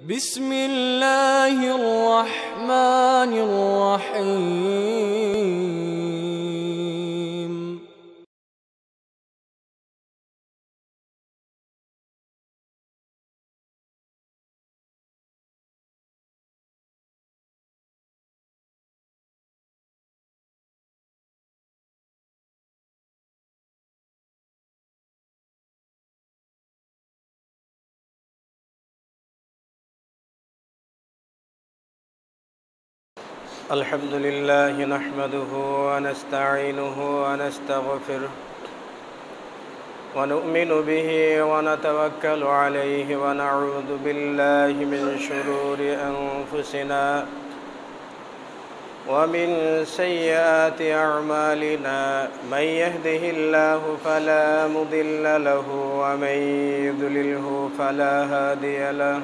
بسم الله الرحمن الرحيم الحمد لله نحمده ونستعينه ونستغفره ونؤمن به ونتوكل عليه ونعوذ بالله من شرور أنفسنا ومن سيئات أعمالنا من يهده الله فلا مضل له ومن يضلله فلا هادي له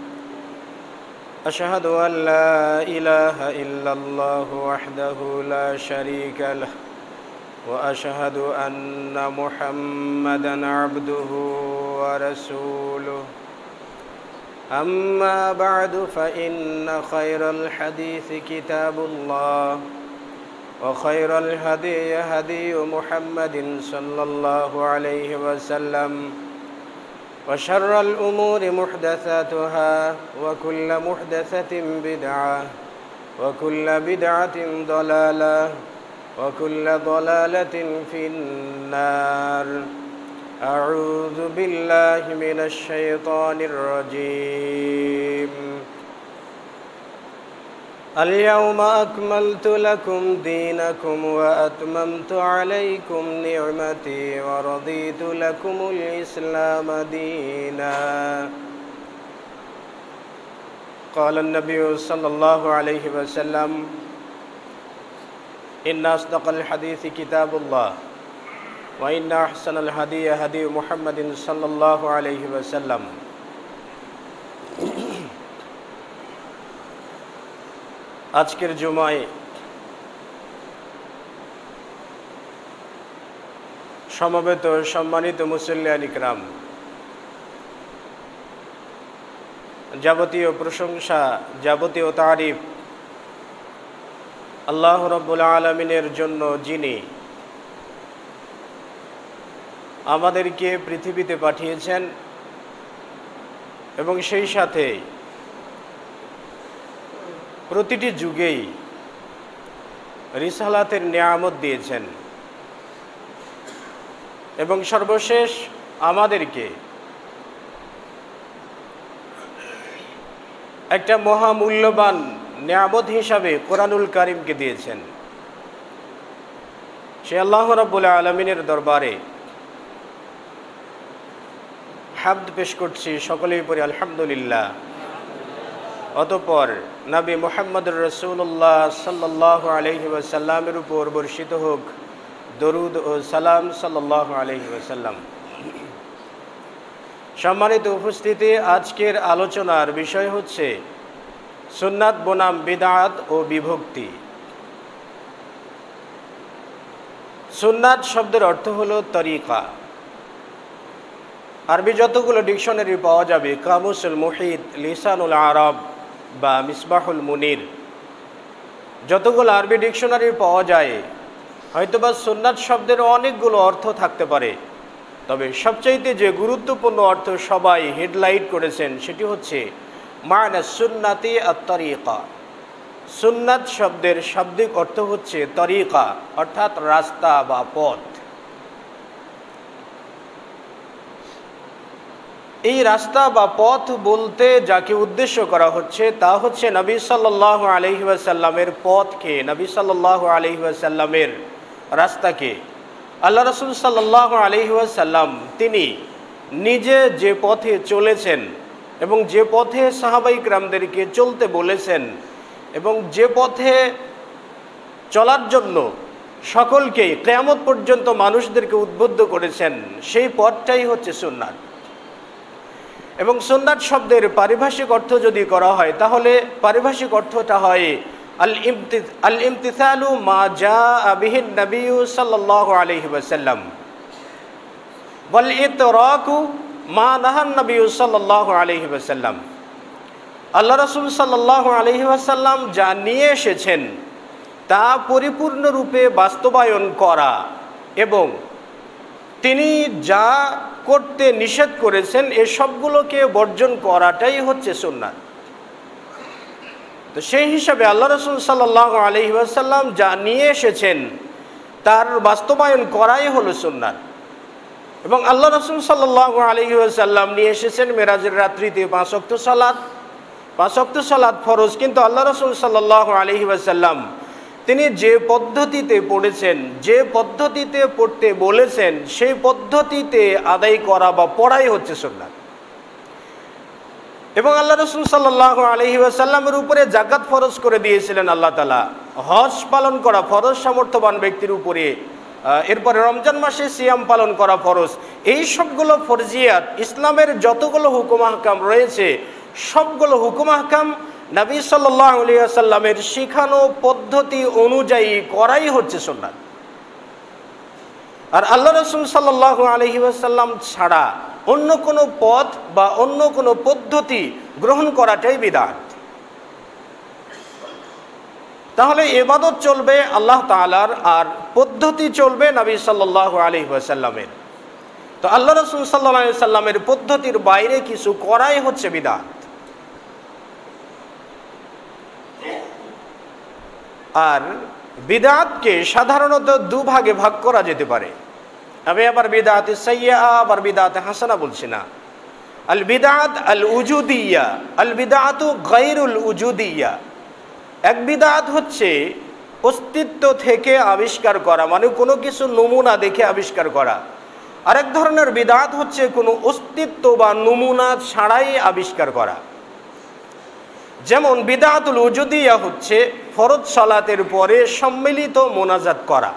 أشهد أن لا إله إلا الله وحده لا شريك له وأشهد أن محمدًا عبده ورسوله أما بعد فإن خير الحديث كتاب الله وخير الهدي هدي محمد صلى الله عليه وسلم وشر الأمور محدثاتها وكل محدثة بدعة وكل بدعة ضلالة وكل ضلالة في النار أعوذ بالله من الشيطان الرجيم اليوم أكملت لكم دينكم وأتممت عليكم نعمتي ورضيت لكم الإسلام دينا قال النبي صلى الله عليه وسلم إن أصدق الحديث كتاب الله وإن أحسن الهدي هدي محمد صلى الله عليه وسلم আজকের জুমায় সমবেত সম্মানিত মুসল্লিয়ান ইকরাম, যাবতীয় প্রশংসা যাবতীয় তারিফ আল্লাহ রাব্বুল আলামিনের জন্য, যিনি আমাদেরকে পৃথিবীতে পাঠিয়েছেন এবং সেই সাথে প্রতিটি যুগেই রিসালাতের নিয়ামত দিয়েছেন এবং সর্বশেষ আমাদেরকে একটা মহামূল্যবান নিয়ামত হিসাবে কোরআনুল কারীমকে দিয়েছেন। সে আল্লাহ রাব্বুল আলামিনের দরবারে হামদ পেশ করছি, সকলেই পড়ি আলহামদুলিল্লাহ। অতঃপর নবী মুহাম্মদুর রাসূলুল্লাহ সাল্লাল্লাহু আলাইহি ওয়াসাল্লামের উপর বর্ষিত হোক দরুদ ও সালাম সাল্লাল্লাহু আলাইহি ওয়াসাল্লাম। সম্মানিত উপস্থিতি, আজকের আলোচনার বিষয় হচ্ছে সুন্নাত বনাম বিদআত ও বিভক্তি। সুন্নাত শব্দের অর্থ হলো তরিকা। আরবি যতগুলো ডিকশনারি পাওয়া যাবে, কামুসুল মুহিত, লিসানুল আরব বা মিসবাহুল মুনির, যতগুলো আরবি ডিকশনারি পাওয়া যায়, হয়তোবা সুন্নাত শব্দের অনেকগুলো অর্থ থাকতে পারে, তবে সবচাইতে যে গুরুত্বপূর্ণ অর্থ সবাই হেডলাইট করেছেন সেটি হচ্ছে মা'না সুন্নাতি আত-তরিকা। সুন্নাত শব্দের শাব্দিক অর্থ হচ্ছে তরিকা, অর্থাৎ রাস্তা বা পথ। এই রাস্তা বা পথ বলতে যাকে উদ্দেশ্য করা হচ্ছে তা হচ্ছে নবী সাল্লাল্লাহু আলাইহি ওয়াসাল্লামের পথকে, নবী সাল্লাল্লাহু আলাইহি ওয়াসাল্লামের রাস্তাকে। আল্লাহ রাসূল সাল্লাল্লাহু আলাইহি ওয়াসাল্লাম তিনি নিজে যে পথে চলেছেন এবং যে পথে সাহাবায়ে কিরামদেরকে চলতে বলেছেন এবং যে পথে চলার জন্য সকলকেই কিয়ামত পর্যন্ত মানুষদেরকে উদ্বুদ্ধ করেছেন, সেই পথটাই হচ্ছে সুন্নাত। এবং সুন্নাত শব্দের পারিভাষিক অর্থ যদি করা হয় তাহলে পারিভাষিক অর্থটা হয় আল ইমতিসালু মা জাআ বিহি নবী সাল্লাল্লাহু আলাইহি ওয়াসাল্লাম ওয়াল ইতরাকু মা নাহান নবী সাল্লাল্লাহু আলাইহি ওয়াসাল্লাম। আল্লাহ রাসূল সাল্লাল্লাহু আলাইহি ওয়াসাল্লাম যা নিয়ে এসেছেন তা পরিপূর্ণরূপে বাস্তবায়ন করা এবং তিনি যা করতে নিষেধ করেছেন এসবগুলোকে বর্জন করাটাই হচ্ছে সুন্নাত। তো সেই হিসাবে আল্লাহ রাসূল সাল্লাল্লাহু আলাইহি ওয়াসাল্লাম যা নিয়ে এসেছেন তার বাস্তবায়ন করাই হলো সুন্নাত। এবং আল্লাহ রাসূল সাল্লাল্লাহু আলাইহি ওয়াসাল্লাম নিয়ে এসেছেন মেরাজের রাত্রিতে 5 ওয়াক্ত সালাত। 5 ওয়াক্ত সালাত ফরজ, কিন্তু আল্লাহ রাসূল সাল্লাল্লাহু আলাইহি ওয়াসাল্লাম তিনি যে পদ্ধতিতে পড়েছেন, যে পদ্ধতিতে পড়তে বলেছেন, সেই পদ্ধতিতে আদায় করা বা পড়াই হচ্ছে সুন্নাত। এবং আল্লাহ রাসূল সাল্লাল্লাহু আলাইহি ওয়াসাল্লামের উপরে যাকাত ফরজ করে দিয়েছিলেন আল্লাহ তাআলা, হজ পালন করা ফরজ সামর্থ্যবান ব্যক্তির উপরে, এরপরে রমজান মাসে সিয়াম পালন করা ফরজ। এই সবগুলো ফরজিয়াত, ইসলামের যতগুলো হুকুম আহকাম রয়েছে সবগুলো হুকুম আহকাম নবী সাল্লাল্লাহু আলাইহি ওয়াসাল্লামের শিখানো পদ্ধতি অনুযায়ী করাই হচ্ছে সুন্নাত। আর আল্লাহ রাসূল সাল্লাল্লাহু আলাইহি ওয়াসাল্লাম ছাড়া অন্য কোনো পথ বা অন্য কোনো পদ্ধতি গ্রহণ করাটাই বিদআত। তাহলে ইবাদত চলবে আল্লাহ তাআলার, আর পদ্ধতি চলবে নবী সাল্লাল্লাহু আলাইহি ওয়াসাল্লামের। তো আল্লাহ রাসূল সাল্লাল্লাহু আলাইহি ওয়াসাল্লামের পদ্ধতির বাইরে কিছু করাই হচ্ছে বিদআত। আর বিদআতকে সাধারণত দুভাগে ভাগ করা যেতে পারে। আমি আবার বিদআতে সাইয়্যা আবার বিদআতে হাসানা বলছি না। আল বিদআত আল উজুদিয়া, আল বিদআতু গায়রুল উজুদিয়া। এক বিদআত হচ্ছে অস্তিত্ব থেকে আবিষ্কার করা, মানে কোনো কিছু নমুনা দেখে আবিষ্কার করা। আরেক ধরনের বিদআত হচ্ছে কোনো অস্তিত্ব বা নমুনা ছাড়াই আবিষ্কার করা। যেমন বিদআতুল উজুদিয়া হচ্ছে ফরজ সালাতের পরে সম্মিলিত মোনাজাত করা।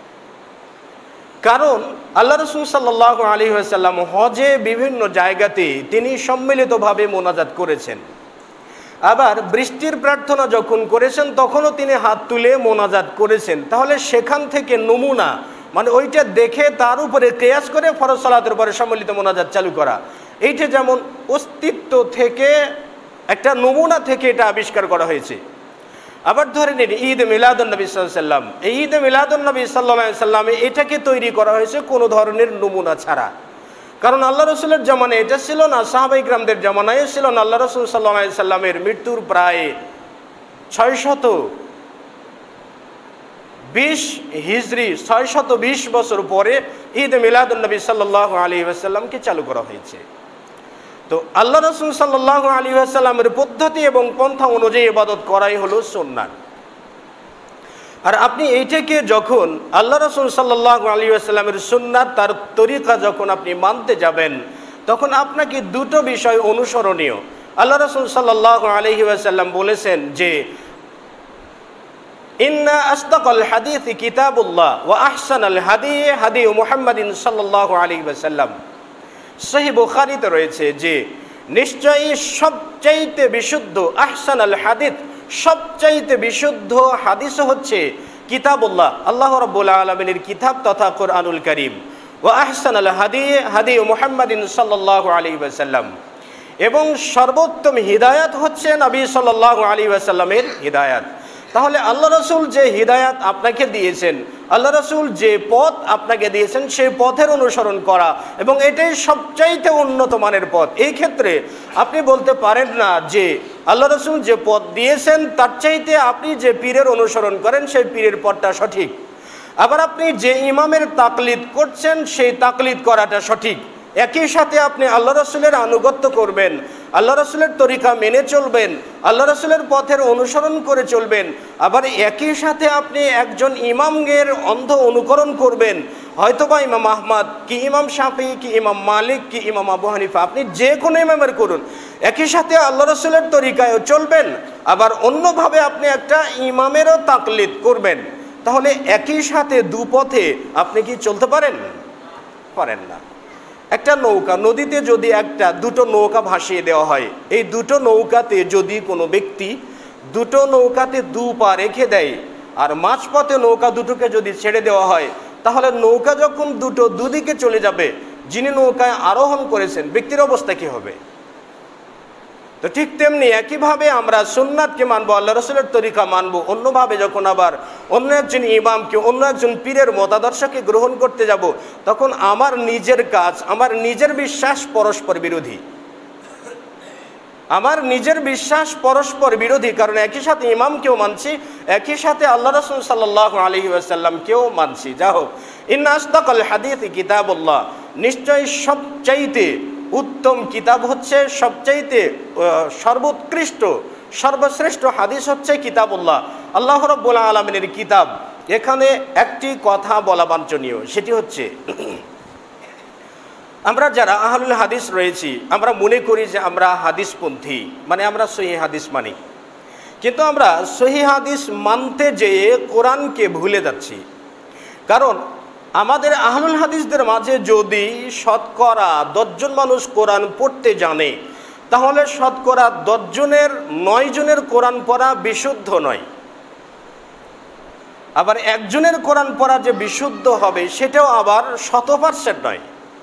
কারণ আল্লাহ রাসূল সাল্লাল্লাহু আলাইহি ওয়াসাল্লাম হজে বিভিন্ন জায়গাতে তিনি সম্মিলিতভাবে মোনাজাত করেছেন। আবার বৃষ্টির প্রার্থনা যখন করেছেন তখনও তিনি হাত তুলে মোনাজাত করেছেন। তাহলে সেখান থেকে নমুনা, মানে ওইটা দেখে তার উপরে কিয়াস করে ফরজ সালাতের পরে সম্মিলিত মোনাজাত চালু করা, এইটা যেমন অস্তিত্ব থেকে একটা নমুনা থেকে এটা আবিষ্কার করা হয়েছে। আবার ধরে নিন ঈদ মিলাদুন নবী সাল্লাল্লাহু আলাইহি ওয়াসাল্লাম, এই ঈদ মিলাদুন নবী সাল্লাল্লাহু আলাইহি ওয়াসাল্লামে এটাকে তৈরি করা হয়েছে কোনো ধরনের নমুনা ছাড়া। কারণ আল্লাহ রসুলের জামানায় এটা ছিল না, সাহাবায়ে কিরামদের জামানায় ছিল না। আল্লাহ রসুল সাল্লাল্লাহু আলাইহি ওয়াসাল্লামের মৃত্যুর প্রায় 620 হিজরি 620 বছর পরে ঈদ মিলাদুন নবী সাল্লাল্লাহু আলাইহি ওয়াসাল্লামকে চালু করা হয়েছে। তো আল্লাহ রাসূল সাল্লাল্লাহু আলাইহি ওয়াসাল্লামের পদ্ধতি এবং পন্থা অনুযায়ী ইবাদত করাই হলো সুন্নাত। আর আপনি এইটাকে যখন আল্লাহ রাসূল সাল্লাল্লাহু আলাইহি ওয়াসাল্লামের সুন্নাত, তার তরিকা যখন আপনি মানতে যাবেন, তখন আপনাকে দুটো বিষয় অনুসরণীয়। আল্লাহ রাসূল সাল্লাল্লাহু আলাইহি ওয়াসাল্লাম বলেছেন যে ইন্না আসদাকাল হাদিসি কিতাবুল্লাহ ওয়া আহসানাল হাদি হাদি মুহাম্মাদিন সাল্লাল্লাহু আলাইহি ওয়াসাল্লাম। সহিহ বুখারীতে রয়েছে যে নিশ্চয়ই সবচাইতে বিশুদ্ধ, আহসানাল হাদিস, সবচাইতে বিশুদ্ধ হাদিস হচ্ছে কিতাবুল্লাহ, আল্লাহ রাব্বুল আলামিনের কিতাব তথা কোরআনুল কারীম। ওয়া আহসানাল হাদি হাদি মুহাম্মাদিন সাল্লাল্লাহু আলাইহি ওয়াসাল্লাম। এবং সর্বোত্তম হিদায়াত হচ্ছে নবী সাল্লাল্লাহু আলাইহি ওয়াসাল্লামের হিদায়াত। তাহলে আল্লাহ রাসূল যে হিদায়াত আপনাকে দিয়েছেন, আল্লাহ রাসূল যে পথ আপনাকে দিয়েছেন, সেই পথের অনুসরণ করা, এবং এটাই সবচাইতে উন্নত মানের পথ। এই ক্ষেত্রে আপনি বলতে পারেন না যে আল্লাহ রাসূল যে পথ দিয়েছেন তার চাইতে আপনি যে পীরের অনুসরণ করেন সেই পীরের পথটা সঠিক, আবার আপনি যে ইমামের তাকলিদ করছেন সেই তাকলিদ করাটা সঠিক। একই সাথে আপনি আল্লাহ রাসূলের আনুগত্য করবেন, আল্লাহ রাসূলের তরিকা মেনে চলবেন, আল্লাহ রাসূলের পথের অনুসরণ করে চলবেন। আবার একই সাথে আপনি একজন ইমামের অন্ধ অনুকরণ করবেন, হয়তোবা ইমাম আহমদ কি ইমাম শাফিঈ কি ইমাম মালিক কি ইমাম আবু হানিফা, আপনি যে কোনো ইমামের করুন, একই সাথে আল্লাহ রাসূলের তরিকায়ও চলবেন, আবার অন্যভাবে আপনি একটা ইমামেরও তাকলিদ করবেন। তাহলে একই সাথে দুপথে আপনি কি চলতে পারেন? পারেন না। একটা নৌকা, নদীতে যদি দুটো নৌকা ভাসিয়ে দেওয়া হয়, এই দুটো নৌকাতে যদি কোনো ব্যক্তি দুটো নৌকাতে দু পা রেখে দেয় আর মাঝপথে নৌকা দুটোকে যদি ছেড়ে দেওয়া হয়, তাহলে নৌকা যখন দুদিকে চলে যাবে, যিনি নৌকায় আরোহণ করেছেন ব্যক্তির অবস্থা কী হবে? তো ঠিক তেমনি একইভাবে আমরা সুন্নাতকে মানবো, আল্লাহ রসুলের তরিকা মানবো, অন্যভাবে যখন আবার অন্য একজন ইমামকে, অন্য একজন পীরের মতাদর্শকে গ্রহণ করতে যাব, তখন আমার নিজের কাজ, আমার নিজের বিশ্বাস পরস্পর বিরোধী। আমার নিজের বিশ্বাস পরস্পর বিরোধী, কারণ একই সাথে ইমামকেও মানছি, একই সাথে আল্লাহ রাসূল সাল্লাল্লাহু আলাইহি ওয়াসাল্লামকেও মানছি। যা হোক, ইন্না আসদাকাল হাদিসি কিতাবুল্লাহ, নিশ্চয়ই সবচাইতে উত্তম কিতাব হচ্ছে, সবচাইতে সর্বোৎকৃষ্ট সর্বশ্রেষ্ঠ হাদিস হচ্ছে কিতাবুল্লাহ, আল্লাহ রাব্বুল আলামিনের কিতাব। এখানে একটি কথা বলা বাঞ্ছনীয়, সেটি হচ্ছে আমরা যারা আহলুল হাদিস রয়েছি, আমরা মনে করি যে আমরা হাদিসপন্থী, মানে আমরা সহিহ হাদিস মানি, কিন্তু আমরা সহিহ হাদিস মানতে যেয়ে কোরআনকে ভুলে যাচ্ছি। কারণ আমাদের আহলুল হাদিসদের মাঝে যদি শতকরা 10 জন মানুষ কোরআন পড়তে জানে, তাহলে শতকরা 10 জনের 9 জনের কোরআন পড়া বিশুদ্ধ নয়। আবার একজনের কোরআন পড়া যে বিশুদ্ধ হবে, সেটাও আবার 100% নয়।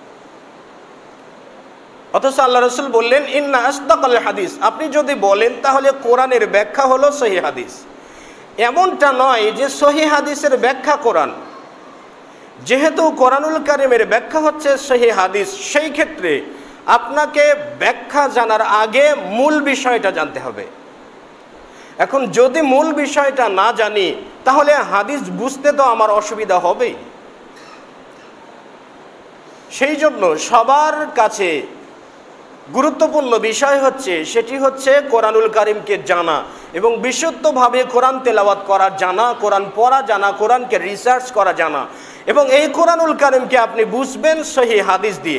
অথচ আল্লাহ রসুল বললেন ইন্না আসদাকাল হাদিস, আপনি যদি বলেন তাহলে কোরআনের ব্যাখ্যা হলো সহিহ হাদিস। এমনটা নয় যে সহিহ হাদিসের ব্যাখ্যা কোরআন। যেহেতু কোরআনুল কারীমের ব্যাখ্যা হচ্ছে সহিহ হাদিস, সেই ক্ষেত্রে আপনাকে ব্যাখ্যা জানার আগে মূল বিষয়টা জানতে হবে। এখন যদি মূল বিষয়টা না জানি, তাহলে হাদিস বুঝতে তো আমার অসুবিধা হবেই। সেই জন্য সবার কাছে গুরুত্বপূর্ণ বিষয় হচ্ছে, সেটি হচ্ছে কোরআনুল কারীমকে জানা এবং বিশুদ্ধভাবে কোরআন তেলাওয়াত করা জানা, কোরআন পড়া জানা, কোরআনকে রিসার্চ করা জানা। এবং এই কোরআনুল কারীমকে আপনি বুঝবেন সহিহ হাদিস দিয়ে।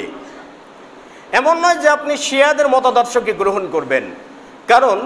এমন নয় যে আপনি শিয়াদের মতাদর্শকে গ্রহণ করবেন, কারণ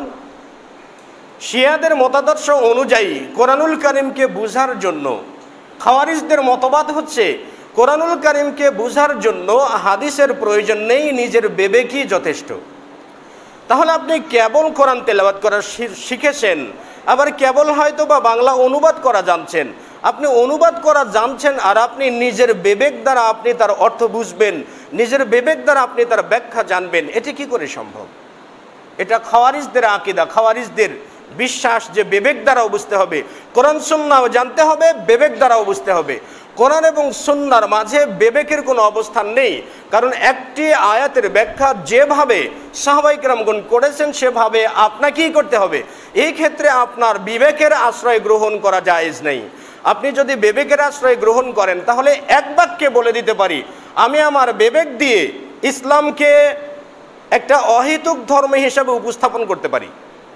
শিয়াদের মতাদর্শ অনুযায়ী কোরআনুল কারীমকে বুঝার জন্য খাওয়ারিজদের মতবাদ হচ্ছে কোরআনুল কারীমকে বুঝার জন্য হাদিসের প্রয়োজন নেই, নিজের বিবেকই যথেষ্ট। তাহলে আপনি কেবল কোরআন তেলাওয়াত করা শিখেছেন, আবার কেবল হয়তো বা বাংলা অনুবাদ করা জানছেন। আপনি অনুবাদ করা জানছেন আর আপনি নিজের বিবেক দ্বারা আপনি তার অর্থ বুঝবেন, নিজের বিবেক দ্বারা আপনি তার ব্যাখ্যা জানবেন, এটি কি করে সম্ভব? এটা খাওয়ারিজদের আকীদা, খাওয়ারিজদের বিশ্বাস যে বিবেক দ্বারাও বুঝতে হবে, কোরআন সুন্নাহও জানতে হবে, বিবেক দ্বারাও বুঝতে হবে। কোরআন এবং সুন্নাহর মাঝে বিবেকের কোনো অবস্থান নেই, কারণ একটি আয়াতের ব্যাখ্যা যেভাবে সাহাবায়ে কেরামগণ করেছেন সেভাবে আপনাকেই করতে হবে। এই ক্ষেত্রে আপনার বিবেকের আশ্রয় গ্রহণ করা জায়েজ নেই। আপনি যদি বিবেকের আশ্রয় গ্রহণ করেন, তাহলে এক বাক্যে বলে দিতে পারি, আমি আমার বিবেক দিয়ে ইসলামকে একটা অহেতুক ধর্ম হিসেবে উপস্থাপন করতে পারি।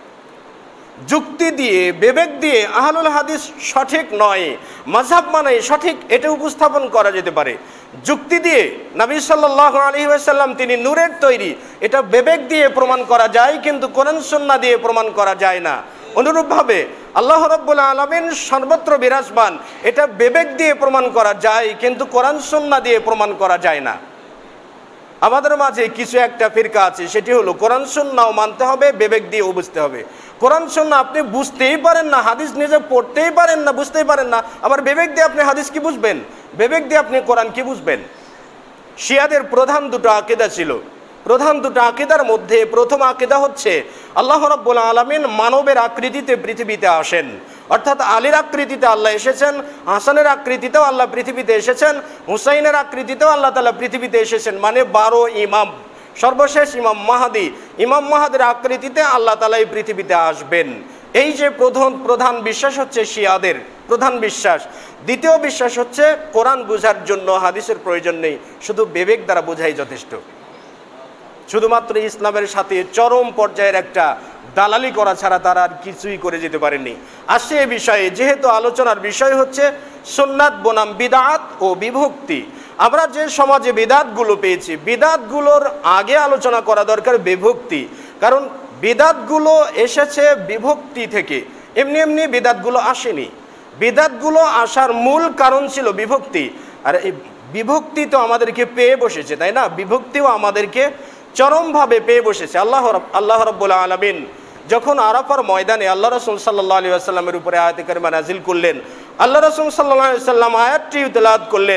যুক্তি দিয়ে, বিবেক দিয়ে আহলুল হাদিস সঠিক নয়, মাযহাব মানে সঠিক, এটা উপস্থাপন করা যেতে পারে। যুক্তি দিয়ে নবী সাল্লাল্লাহু আলাইহি ওয়াসাল্লাম তিনি নূরের তৈরি, এটা বিবেক দিয়ে প্রমাণ করা যায়, কিন্তু কোরআন সুন্নাহ দিয়ে প্রমাণ করা যায় না। অনুরূপভাবে আল্লাহ রাব্বুল আলামিন সর্বত্র বিরাজমান, এটা বিবেক দিয়ে প্রমাণ করা যায়, কিন্তু কোরআন সুন্নাহ দিয়ে প্রমাণ করা যায় না। আমাদের মাঝে কিছু একটা ফিরকা আছে, সেটি হলো কোরআন সুন্নাহও মানতে হবে, বিবেক দিয়েও বুঝতে হবে। কোরআন সুন্নাহ আপনি বুঝতেই পারেন না, হাদিস নিজে পড়তেই পারেন না, বুঝতেই পারেন না, আবার বিবেক দিয়ে আপনি হাদিস কি বুঝবেন? বিবেক দিয়ে আপনি কোরআন কি বুঝবেন? শিয়াদের প্রধান দুটো আকীদা ছিল। প্রধান দুটো আকীদার মধ্যে প্রথম আকীদা হচ্ছে আল্লাহ রাব্বুল আলামিন মানবের আকৃতিতে পৃথিবীতে আসেন, অর্থাৎ আলীর আকৃতিতে আল্লাহ এসেছেন, হাসানের আকৃতিতেও আল্লাহ পৃথিবীতে এসেছেন, হুসাইনের আকৃতিতেও আল্লাহ তাআলা পৃথিবীতে এসেছেন, মানে 12 ইমাম, সর্বশেষ ইমাম মাহাদির আকৃতিতে আল্লাহ তাআলা এই পৃথিবীতে আসবেন। এই যে প্রধান বিশ্বাস হচ্ছে শিয়াদের প্রধান বিশ্বাস। দ্বিতীয় বিশ্বাস হচ্ছে কোরআন বোঝার জন্য হাদিসের প্রয়োজন নেই, শুধু বিবেক দ্বারা বোঝাই যথেষ্ট। শুধুমাত্র ইসলামের সাথে চরম পর্যায়ের একটা দালালি করা ছাড়া তারা আর কিছুই করে যেতে পারেনি। আসছে এ বিষয়ে, যেহেতু আলোচনার বিষয় হচ্ছে সুন্নাত বনাম বিদআত ও বিভক্তি, আমরা যে সমাজে বিদআতগুলো পেয়েছি, বিদআতগুলোর আগে আলোচনা করা দরকার বিভক্তি, কারণ বিদআতগুলো এসেছে বিভক্তি থেকে, এমনি এমনি বিদআতগুলো আসেনি। বিদআতগুলো আসার মূল কারণ ছিল বিভক্তি, আর এই বিভক্তি তো আমাদেরকে পেয়ে বসেছে, তাই না? বিভক্তিও আমাদেরকে চরমভাবে পেয়ে বসেছে। আল্লাহ রাব্বুল আলামিন যখন আরাফার ময়দানে আল্লাহ রাসূল সাল্লাল্লাহু আলাইহি ওয়াসাল্লামের উপরে আয়াতে কারিমা নাজিল করলেন, আল্লাহ রাসূল সাল্লাল্লাহু আলাইহি ওয়াসাল্লাম আয়াতটি তেলাওয়াত করলেন,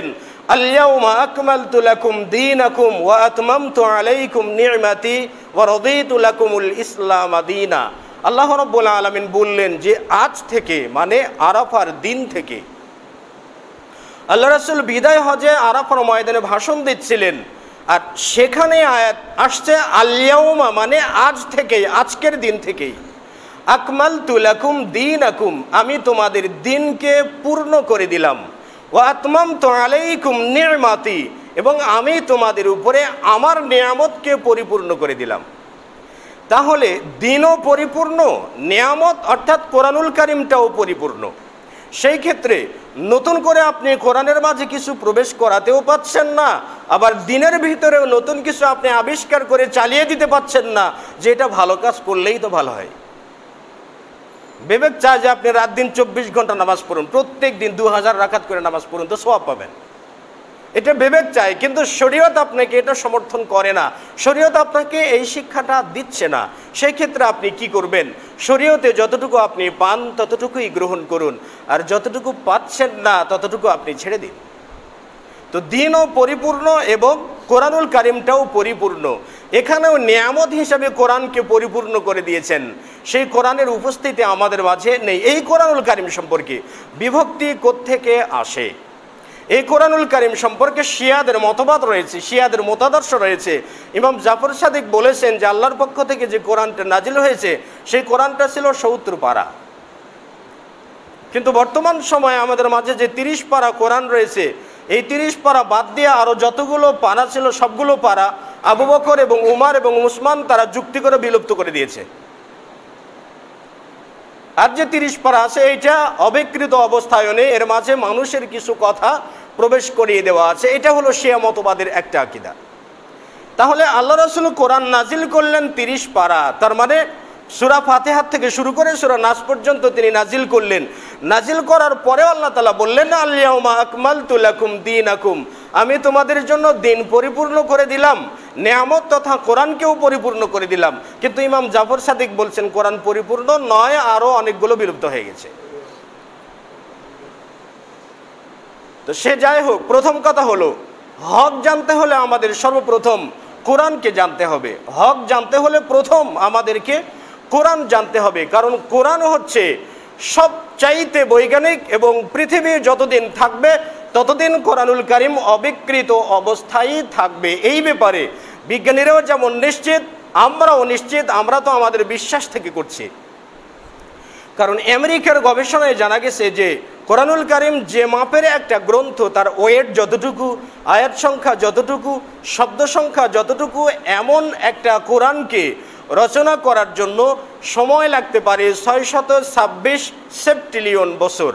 আল-ইয়াউমা আকমালতু লাকুম দীনাকুম ওয়া আতমামতু আলাইকুম নি'মাতি ওয়া রাদিতু লাকুমুল ইসলাম দীনা। আল্লাহ রাব্বুল আলামিন বললেন যে আজ থেকে, মানে আরাফার দিন থেকে। আল্লাহ রাসূল বিদায় হজে আরাফার ময়দানে ভাষণ দিচ্ছিলেন, আর সেখানে আয়াত আসছে আল-ইয়াউমা, মানে আজ থেকে, আজকের দিন থেকেই। আকমালতু লাকুম দীনাকুম, আমি তোমাদের দিনকে পূর্ণ করে দিলাম। ওয়া আতমামতু আলাইকুম নি'মাতি, এবং আমি তোমাদের উপরে আমার নিয়ামতকে পরিপূর্ণ করে দিলাম। তাহলে দিনও পরিপূর্ণ, নিয়ামত অর্থাৎ কোরআনুল কারীমটাও পরিপূর্ণ। সেই ক্ষেত্রে নতুন করে আপনি কোরআনের মাঝে কিছু প্রবেশ করাতেও পাচ্ছেন না, আবার দিনের ভিতরেও নতুন কিছু আপনি আবিষ্কার করে চালিয়ে দিতে পাচ্ছেন না যে এটা ভালো কাজ করলেই তো ভালো হয়। বিবেক চায় যে আপনি রাত দিন 24 ঘন্টা নামাজ পড়ুন, প্রত্যেক দিন 2000 রাকাত করে নামাজ পড়ুন, তো সওয়াব পাবেন। এটা বিবেক চায়, কিন্তু শরীয়ত আপনাকে এটা সমর্থন করে না, শরীয়ত আপনাকে এই শিক্ষাটা দিচ্ছে না। সেই ক্ষেত্রে আপনি কি করবেন? শরীয়তে যতটুকু আপনি পান ততটুকুই গ্রহণ করুন, আর যতটুকু পাচ্ছেন না ততটুকু আপনি ছেড়ে দিন। তো দিনও পরিপূর্ণ এবং কোরআনুল কারীমটাও পরিপূর্ণ। এখানেও নিয়ামত হিসাবে কোরআনকে পরিপূর্ণ করে দিয়েছেন, সেই কোরআনের উপস্থিতি আমাদের মাঝে নেই। এই কোরআনুল কারীম সম্পর্কে বিভক্তি কোত্থেকে আসে? এই কোরআনুল কারীম সম্পর্কে শিয়াদের মতবাদ রয়েছে, শিয়াদের মতাদর্শ রয়েছে। ইমাম জাফর সাদিক বলেছেন যে আল্লাহর পক্ষ থেকে যে কোরআনটা নাজিল হয়েছে সেই কোরআনটা ছিল 70 পারা, কিন্তু বর্তমান সময়ে আমাদের মাঝে যে 30 পারা কোরআন রয়েছে, এই 30 পারা বাদ দিয়ে আরও যতগুলো পারা ছিল সবগুলো পারা আবু বকর এবং উমার এবং উসমান তারা যুক্তি করে বিলুপ্ত করে দিয়েছে। আর যে 30 পারা আছে এইটা অবিকৃত অবস্থায় নেই, এর মাঝে মানুষের কিছু কথা প্রবেশ করিয়ে দেওয়া আছে। এটা হলো শিয়া মতবাদের একটা আকীদা। তাহলে আল্লাহ রাসূল কোরআন নাজিল করলেন 30 পারা, তার মানে সূরা ফাতিহা থেকে শুরু করে সূরা নাস পর্যন্ত তিনি নাজিল করলেন। নাজিল করার পরে আল্লাহ তাআলা বললেন আল-ইয়াউমা আকমালতু লাকুম দীনাকুম, আমি তোমাদের জন্য দিন পরিপূর্ণ করে দিলাম, নিয়ামত তথা কোরআনকেও পরিপূর্ণ করে দিলাম। কিন্তু ইমাম জাফর সাদিক বলছেন কোরআন পরিপূর্ণ নয়, আরও অনেকগুলো বিলুপ্ত হয়ে গেছে। তো সে যাই হোক, প্রথম কথা হলো হক জানতে হলে আমাদের সর্বপ্রথম কোরআনকে জানতে হবে। হক জানতে হলে প্রথম আমাদেরকে কোরআন জানতে হবে, কারণ কোরআন হচ্ছে সবচাইতে বৈজ্ঞানিক, এবং পৃথিবী যতদিন থাকবে ততদিন কোরআনুল কারীম অবিকৃত অবস্থায় থাকবে। এই ব্যাপারে বিজ্ঞানীরাও যেমন নিশ্চিত, আমরাও নিশ্চিত। আমরা তো আমাদের বিশ্বাস থেকে করছি, কারণ আমেরিকার গবেষণায় জানা গেছে যে কোরআনুল কারীম যে মাপের একটা গ্রন্থ, তার ওয়েট যতটুকু, আয়াত সংখ্যা যতটুকু, শব্দ সংখ্যা যতটুকু, এমন একটা কোরআনকে রচনা করার জন্য সময় লাগতে পারে 626 সেপ্টিলিয়ন বছর।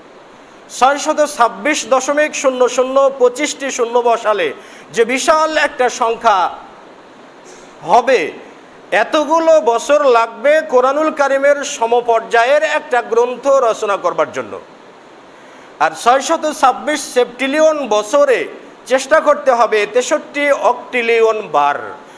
626.0025টি শূন্য বসালে যে বিশাল একটা সংখ্যা হবে, এতগুলো বছর লাগবে কোরআনুল কারীমের সমপর্যায়ের একটা গ্রন্থ রচনা করবার জন্য। আর 626 সেপ্টিলিয়ন বছরে চেষ্টা করতে হবে 63 অক্টিলিয়ন বার,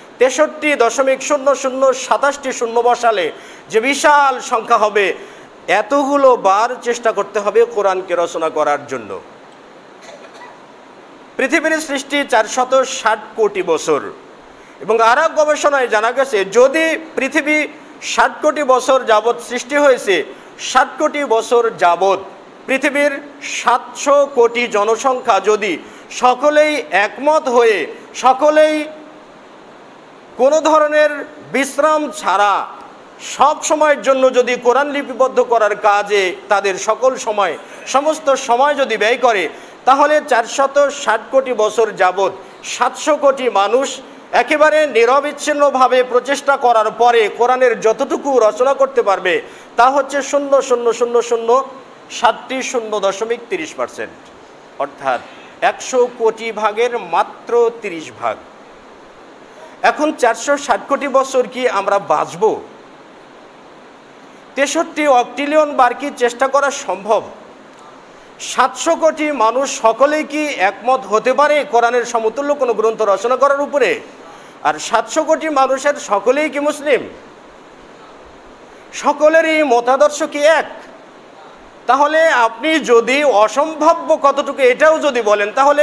63.0027টি শূন্য বসালে যে বিশাল সংখ্যা হবে, এতগুলো বার চেষ্টা করতে হবে কোরআনকে রচনা করার জন্য। পৃথিবীর সৃষ্টি 460 কোটি বছর, এবং আর এক গবেষণায় জানা গেছে যদি পৃথিবী 60 কোটি বছর যাবৎ সৃষ্টি হয়েছে, 60 কোটি বছর যাবৎ পৃথিবীর 700 কোটি জনসংখ্যা যদি সকলেই একমত হয়ে, সকলেই কোনো ধরনের বিশ্রাম ছাড়া সব সময়ের জন্য যদি কোরআন লিপিবদ্ধ করার কাজে তাদের সকল সময়, সমস্ত সময় যদি ব্যয় করে, তাহলে 460 কোটি বছর যাবৎ 700 কোটি মানুষ একেবারে নিরবিচ্ছিন্নভাবে প্রচেষ্টা করার পরে কোরআনের যতটুকু রচনা করতে পারবে তা হচ্ছে 0.007টি 0.30%, অর্থাৎ 100 কোটি ভাগের মাত্র 30 ভাগ। এখন 460 কোটি বছর কি আমরা বাঁচব? 63 অক্টিলিয়ন বার কি চেষ্টা করা সম্ভব? 700 কোটি মানুষ সকলেই কি একমত হতে পারে কোরআনের সমতুল্য কোনো গ্রন্থ রচনা করার উপরে? আর 700 কোটি মানুষের সকলেই কি মুসলিম? সকলেরই মতাদর্শ কি এক? তাহলে আপনি যদি অসম্ভাব্য কতটুকু এটাও যদি বলেন, তাহলে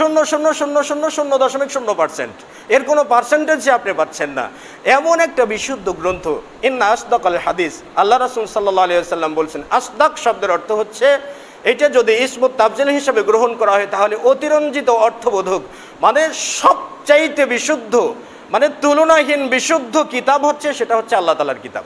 0.00000%, এর কোনো পার্সেন্টেজ আপনি পাচ্ছেন না। এমন একটা বিশুদ্ধ গ্রন্থ, ইন্না আসদাকাল হাদিস, আল্লাহ রাসূল সাল্লাল্লাহু আলাইহি ওয়াসাল্লাম বলছেন, আসদাক শব্দের অর্থ হচ্ছে, এটা যদি ইসমুত তাফজিল হিসেবে গ্রহণ করা হয় তাহলে অতিরঞ্জিত অর্থবোধক, মানে সবচাইতে বিশুদ্ধ, মানে তুলনাহীন বিশুদ্ধ কিতাব হচ্ছে, সেটা হচ্ছে আল্লাহ তাআলার কিতাব।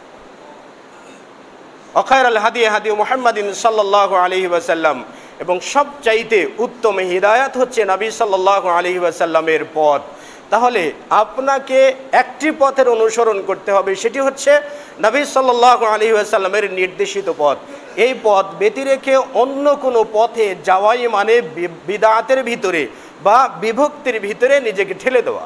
অখায়রাল হাদি হাদি মুহাম্মাদিন সাল্লাল্লাহু আলাইহি ওয়াসাল্লাম, এবং সবচাইতে উত্তম হিদায়াত হচ্ছে নবী সাল্লাল্লাহু আলাইহি ওয়াসাল্লামের পথ। তাহলে আপনাকে একটি পথের অনুসরণ করতে হবে, সেটি হচ্ছে নবী সাল্লাল্লাহু আলাইহি ওয়াসাল্লামের নির্দেশিত পথ। এই পথ ব্যতি রেখে অন্য কোনো পথে যাওয়াই মানে বিদআতের ভিতরে বা বিভক্তির ভিতরে নিজেকে ঠেলে দেওয়া।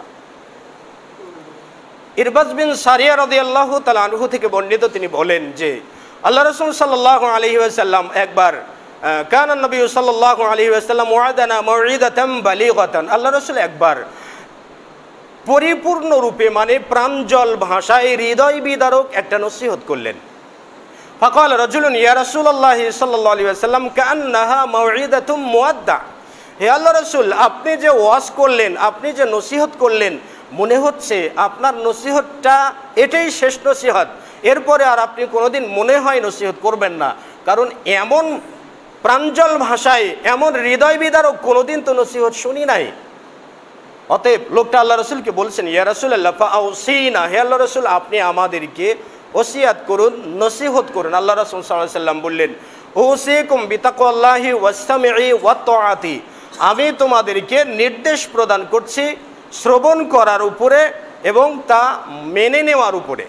ইরবাজ বিন সারিয়া রাদিয়াল্লাহু তাআলা আনহু থেকে বর্ণিত, তিনি বলেন যে আল্লাহ রাসূল সাল্লাল্লাহু আলাইহি ওয়াসাল্লাম একবার, কানা নবী সাল্লাল্লাহু আলাইহি ওয়াসাল্লাম ওয়াদানা মাউইদাতাম বালিগাতান, আল্লাহ রাসূল একবার পরিপূর্ণ রূপে মানে প্রাঞ্জল ভাষায় হৃদয় বিদারক একটা নসিহত করলেন। ফাকাল রাজুলুন ইয়া রাসূলুল্লাহ সাল্লাল্লাহু আলাইহি ওয়াসাল্লাম কাআন্নাহা মাউইদাতুম মুআদ্দা, হে আল্লাহ রাসূল, আপনি যে ওয়াজ করলেন, আপনি যে নসিহত করলেন, মনে হচ্ছে আপনার নসিহতটা এটাই শেষ নসিহত, এরপরে আর আপনি কোনোদিন মনে হয় নসিহত করবেন না, কারণ এমন প্রাঞ্জল ভাষায় এমন হৃদয় বিদারক কোনোদিন তো নসিহত শুনি নাই। অতএব লোকটা আল্লাহ রসুলকে বলছেন, ইয়া রাসূলুল্লাহ ফাআউসিনা, হে আল্লাহ রসুল, আপনি আমাদেরকে ওসিয়াত করুন, নসিহত করুন। আল্লাহ রাসূল সাল্লাল্লাহু আলাইহি ওয়াসাল্লাম বললেন, উসিকুম বিতাকওয়াল্লাহি ওয়াসসামি'i ওয়াত-তাআতি, আমি তোমাদেরকে নির্দেশ প্রদান করছি শ্রবণ করার উপরে এবং তা মেনে নেওয়ার উপরে।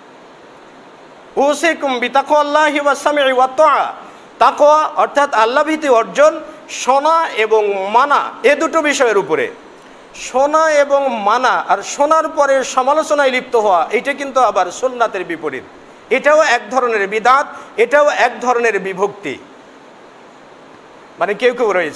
উসিকুম বিতাকওয়াল্লাহি ওয়াসসামি'i ওয়াত-তাআ, তাকওয়া অর্থাৎ আল্লাহ ভীতি অর্জন, শোনা এবং মানা, এ দুটো বিষয়ের উপরে। শোনা এবং মানা আর শোনার পরে সমালোচনায় লিপ্ত হওয়া, এটা কিন্তু আবার সুন্নাতের বিপরীত। এটাও এক ধরনের বিদআত, এটাও এক ধরনের বিভক্তি। মানে কেউ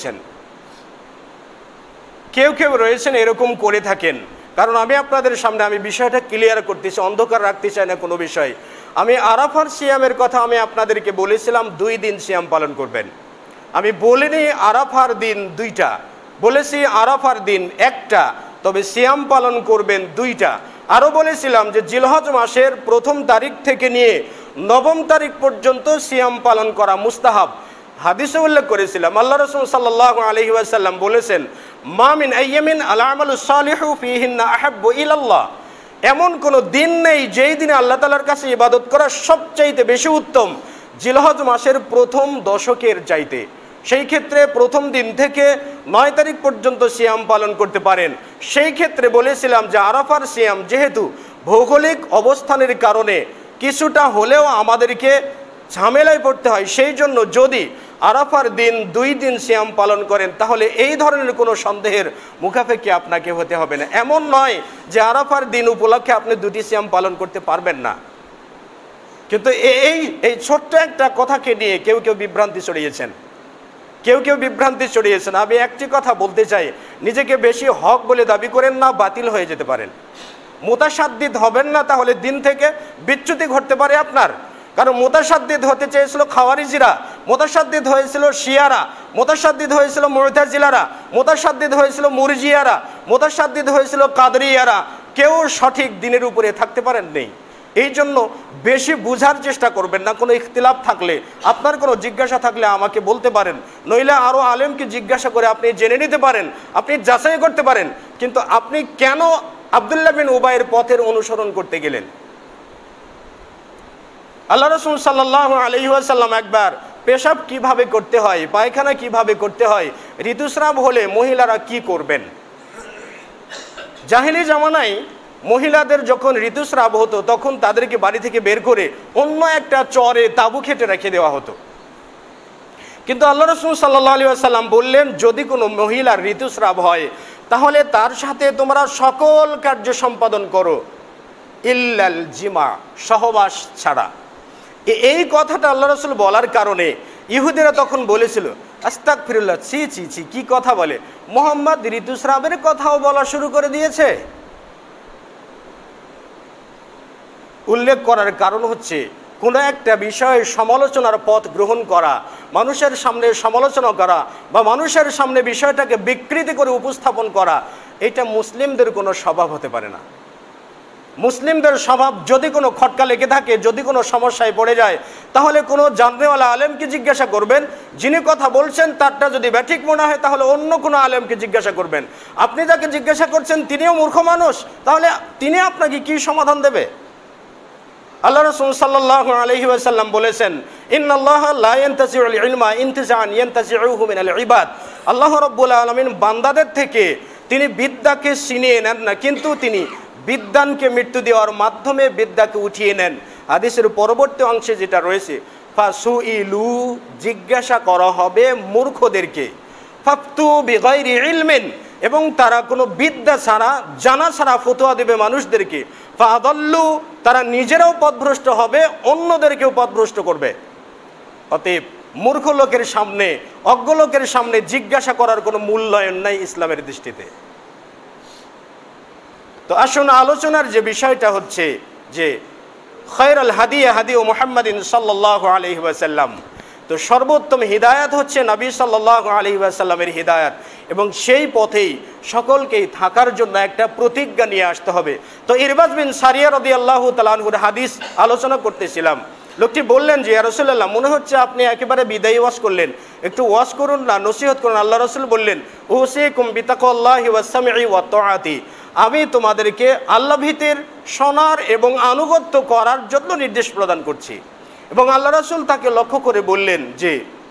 কেউ রয়েছেন এরকম করে থাকেন। কারণ আমি আপনাদের সামনে আমি বিষয়টা ক্লিয়ার করতেছি, অন্ধকার রাখতে চাই না কোনো বিষয়। আমি আরাফার সিয়ামের কথা আমি আপনাদেরকে বলেছিলাম 2 দিন সিয়াম পালন করবেন। আমি বলিনি আরাফার দিন 2টা, বলেছি আরাফার দিন 1টা, তবে সিয়াম পালন করবেন 2টা। আরও বলেছিলাম যে জিলহজ মাসের 1ম তারিখ থেকে নিয়ে 9ম তারিখ পর্যন্ত সিয়াম পালন করা মুস্তাহাব। হাদিসে উল্লেখ করেছিলাম আল্লাহ রাসূল সাল্লাল্লাহু আলাইহি ওয়াসাল্লাম বলেছেন, মা মিন আইয়ামিন আল আমালুস সালিহু ফীহিন্না আহাব্বু ইলাল্লাহ, এমন কোনো দিন নেই যেই দিনে আল্লাহ তাআলার কাছে ইবাদত করা সবচাইতে বেশি উত্তম জিলহজ মাসের 1ম দশকের চাইতে। সেই ক্ষেত্রে 1ম দিন থেকে 9 তারিখ পর্যন্ত সিয়াম পালন করতে পারেন। সেই ক্ষেত্রে বলেছিলাম যে আরাফার সিয়াম যেহেতু ভৌগোলিক অবস্থানের কারণে কিছুটা হলেও আমাদেরকে ঝামেলায় পড়তে হয়, সেই জন্য যদি আরাফার দিন 2 দিন সিয়াম পালন করেন তাহলে এই ধরনের কোনো সন্দেহের মুখাপেক্ষি আপনাকে হতে হবে না। এমন নয় যে আরাফার দিন উপলক্ষে আপনি 2টি সিয়াম পালন করতে পারবেন না। কিন্তু এই ছোট্ট একটা কথাকে নিয়ে কেউ বিভ্রান্তি ছড়িয়েছেন। আমি একটি কথা বলতে চাই, নিজেকে বেশি হক বলে দাবি করেন না, বাতিল হয়ে যেতে পারেন। মুতাশাদ্দিদ হবেন না, তাহলে দিন থেকে বিচ্যুতি ঘটতে পারে আপনার। কারণ মুতাশাদ্দিদ হতে চেয়েছিল খাওয়ারিজিরা, মুতাশাদ্দিদ হয়েছিল শিয়ারা, মুতাশাদ্দিদ হয়েছিল মু'তাজিলারা, মুতাশাদ্দিদ হয়েছিল মুরজিয়ারা, মুতাশাদ্দিদ হয়েছিল কাদরিয়ারা। কেউ সঠিক দিনের উপরে থাকতে পারেন নেই। এই জন্য বেশি বুঝার চেষ্টা করবেন না। কোনো ইখতিলাফ থাকলে, আপনার কোনো জিজ্ঞাসা থাকলে আমাকে বলতে পারেন, নইলে আরও আলেমকে জিজ্ঞাসা করে আপনি জেনে নিতে পারেন, আপনি যাচাই করতে পারেন। কিন্তু আপনি কেন আব্দুল্লাহ বিন উবাইয়ের পথের অনুসরণ করতে গেলেন? আল্লাহ রাসূল সাল্লাল্লাহু আলাইহি ওয়াসাল্লাম একবার পেশাব কিভাবে করতে হয়, পায়খানা কিভাবে করতে হয়, ঋতুস্রাব হলে মহিলারা কি করবেন, জাহেলি জামানায় মহিলাদের যখন ঋতুস্রাব হতো তখন তাদেরকে বাড়ি থেকে বের করে অন্য একটা চরে তাঁবু খেটে রেখে দেওয়া হতো। কিন্তু আল্লাহ রাসূল সাল্লাল্লাহু আলাইহি ওয়াসাল্লাম বললেন, যদি কোনো মহিলার ঋতুস্রাব হয় তাহলে তার সাথে তোমরা সকল কার্য সম্পাদন করো ইল্লাল জিমা, সহবাস ছাড়া। এই কথাটা আল্লাহ রাসূল বলার কারণে ইহুদিরা তখন বলেছিল, আস্তাগফিরুল্লাহ, ছি ছি ছি, কি কথা বলে, মুহাম্মদ ঋতুস্রাবের কথাও বলা শুরু করে দিয়েছে। উল্লেখ করার কারণ হচ্ছে কোনো একটা বিষয়ে সমালোচনার পথ গ্রহণ করা, মানুষের সামনে সমালোচনা করা বা মানুষের সামনে বিষয়টাকে বিকৃতি করে উপস্থাপন করা, এটা মুসলিমদের কোনো স্বভাব হতে পারে না। মুসলিমদের স্বভাব যদি কোনো খটকা লেগে থাকে, যদি কোনো সমস্যায় পড়ে যায়, তাহলে কোনো জাননেওয়ালা আলেমকে জিজ্ঞাসা করবেন, যিনি কথা বলছেন তারটা যদি ব্যাঠিক মনে হয় তাহলে অন্য কোনো আলেমকে জিজ্ঞাসা করবেন। আপনি যাকে জিজ্ঞাসা করছেন তিনিও মূর্খ মানুষ, তাহলে তিনি আপনাকে কি সমাধান দেবে? আল্লাহ রাসূল সাল্লাল্লাহু আলাইহি ওয়াসাল্লাম বলেছেন, ইন্নাল্লাহা লা ইয়ানতাজিউল ইলমা ইনতিজাআন ইয়ানতাজিউহু মিনাল ইবাদ। আল্লাহ রাব্বুল আলামিন বান্দাদের থেকে তিনি বিদ্যাকে ছিনিয়ে নেন না, কিন্তু তিনি বিদ্যানকে মৃত্যু দেওয়ার মাধ্যমে বিদ্যাকে উঠিয়ে নেন। হাদিসের পরবর্তী অংশে যেটা রয়েছে, ফাসুইলু, জিজ্ঞাসা করা হবে মূর্খদেরকে, ফাফতু বিগাইরি ইলমিন, এবং তারা কোনো বিদ্যা ছাড়া, জানা ছাড়া ফতোয়া দেবে মানুষদেরকে, ফাদাল্লু, তারা নিজেরাও পথভ্রষ্ট হবে, অন্যদেরকেও পথভ্রষ্ট করবে। অতএব মূর্খ লোকের সামনে, অজ্ঞ লোকের সামনে জিজ্ঞাসা করার কোনো মূল্যায়ন নাই ইসলামের দৃষ্টিতে। তো আসুন, আলোচনার যে বিষয়টা হচ্ছে যে খায়রুল হাদিয়া হাদিউ মুহাম্মাদিন সাল্লাল্লাহু আলাইহি ওয়াসাল্লাম, তো সর্বোত্তম হিদায়াত হচ্ছে নবী সাল্লাল্লাহু আলাইহি ওয়াসাল্লামের হিদায়াত, এবং সেই পথেই সকলকেই থাকার জন্য একটা প্রতিজ্ঞা নিয়ে আসতে হবে। তো ইরবাজ বিন সারিয়া রাদিয়াল্লাহু তাআলা আনহুর হাদিস আলোচনা করতেছিলাম। লোকটি বললেন যে, ইয়া রাসূলুল্লাহ, মনে হচ্ছে আপনি একেবারে বিদায়ী ওয়াজ করলেন, একটু ওয়াজ করুন না, নসিহত করুন। আল্লাহ রাসূল বললেন, উসিকুম বিতাকওয়াল্লাহি ওয়াস সামঈ ওয়াত তাআতি, আমি তোমাদেরকে আল্লাহ ভীতির, শোনার এবং আনুগত্য করার জন্য নির্দেশ প্রদান করছি। এবং আল্লাহ রাসূল তাকে লক্ষ্য করে বললেন যে,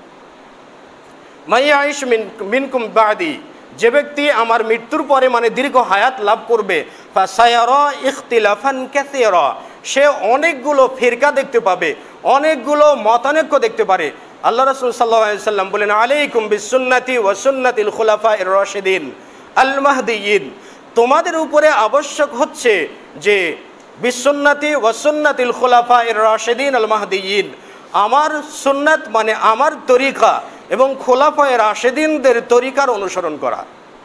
মাই আইশ মিনকুম বাদি, যে ব্যক্তি আমার মৃত্যুর পরে মানে দীর্ঘ হায়াত লাভ করবে, ফাসায়ারা ইখতিলাফান কাসীরা, সে অনেকগুলো ফিরকা দেখতে পাবে, অনেকগুলো মতানৈক্য দেখতে পারে। আল্লাহ রাসূল সাল্লাল্লাহু আলাইহি ওয়াসাল্লাম বলেন, আলাইকুম বিসুন্নতি ওয়া সুন্নাতিল খুলাফায়ে রাশিদিন আল মাহদিয়িন, তোমাদের উপরে আবশ্যক হচ্ছে যে বিসুন্নতি ওয়া সুন্নাতিল খুলাফায়ে রাশিদিন আল মাহদিয়িন, আমার সুন্নাত মানে আমার তরিকা এবং খোলাফায়ে রাশিদিনদের তরিকার অনুসরণ করা।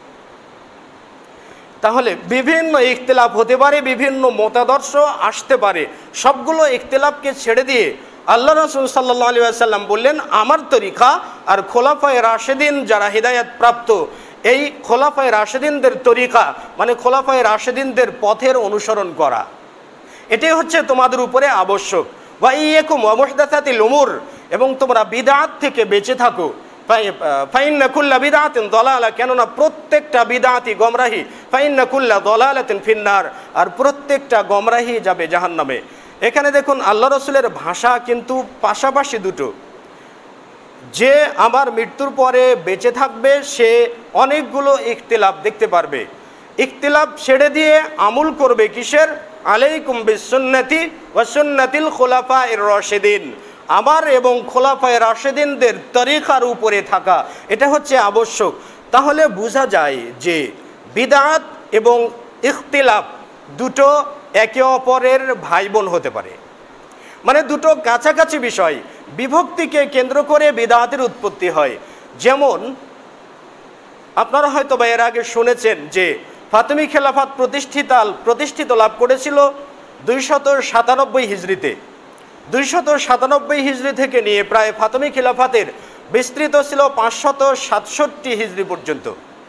তাহলে বিভিন্ন ইখতিলাফ হতে পারে, বিভিন্ন মতাদর্শ আসতে পারে, সবগুলো ইখতিলাফকে ছেড়ে দিয়ে আল্লাহ রাসূল সাল্লাল্লাহু আলাইহি ওয়াসাল্লাম বললেন, আমার তরিকা আর খোলাফায়ে রাশিদিন যারা হিদায়াত প্রাপ্ত, এই খোলাফায়ে রাশিদিনদের তরিকা মানে খোলাফায়ে রাশিদিনদের পথের অনুসরণ করা, এটাই হচ্ছে তোমাদের উপরে আবশ্যক। ওয়া ইয়াকুম ওয়া মুহদাসাতিল উমুর, এবং তোমরা বিদআত থেকে বেঁচে থাকো। ফাইন্না কুল্লা বিদআতিন দালালা, কেননা প্রত্যেকটা বিদআতই গমরাহি। ফাইন্না কুল্লা দালালাতিন ফিন্নার, আর প্রত্যেকটা গমরাহি যাবে জাহান্নামে। এখানে দেখুন আল্লাহ রাসূলের ভাষা কিন্তু পাশাপাশি দুটো। যে আমার মৃত্যুর পরে বেঁচে থাকবে সে অনেকগুলো ইখতিলাফ দেখতে পারবে, ইখতিলাফ ছেড়ে দিয়ে আমল করবে কিসের? আলাইকুম বিসুন্নতি ওয়া সুন্নাতিল খুলাফায়ে রাশিদিন, আমার এবং খোলাফায়ে রাশিদিনদের তরিকার উপরে থাকা, এটা হচ্ছে আবশ্যক। তাহলে বোঝা যায় যে বিদআত এবং ইখতিলাফ দুটো একে অপরের ভাই বোন হতে পারে, মানে দুটো কাছাকাছি বিষয়। বিভক্তিকে কেন্দ্র করে বিদআতের উৎপত্তি হয়। যেমন আপনারা হয়তো বা এর আগে শুনেছেন যে ফাতেমি খেলাফত প্রতিষ্ঠিত লাভ করেছিল 297 হিজরিতে। 297 হিজরি থেকে নিয়ে প্রায় ফাতেমি খিলাফতের বিস্তৃত ছিল 567 হিজরি পর্যন্ত।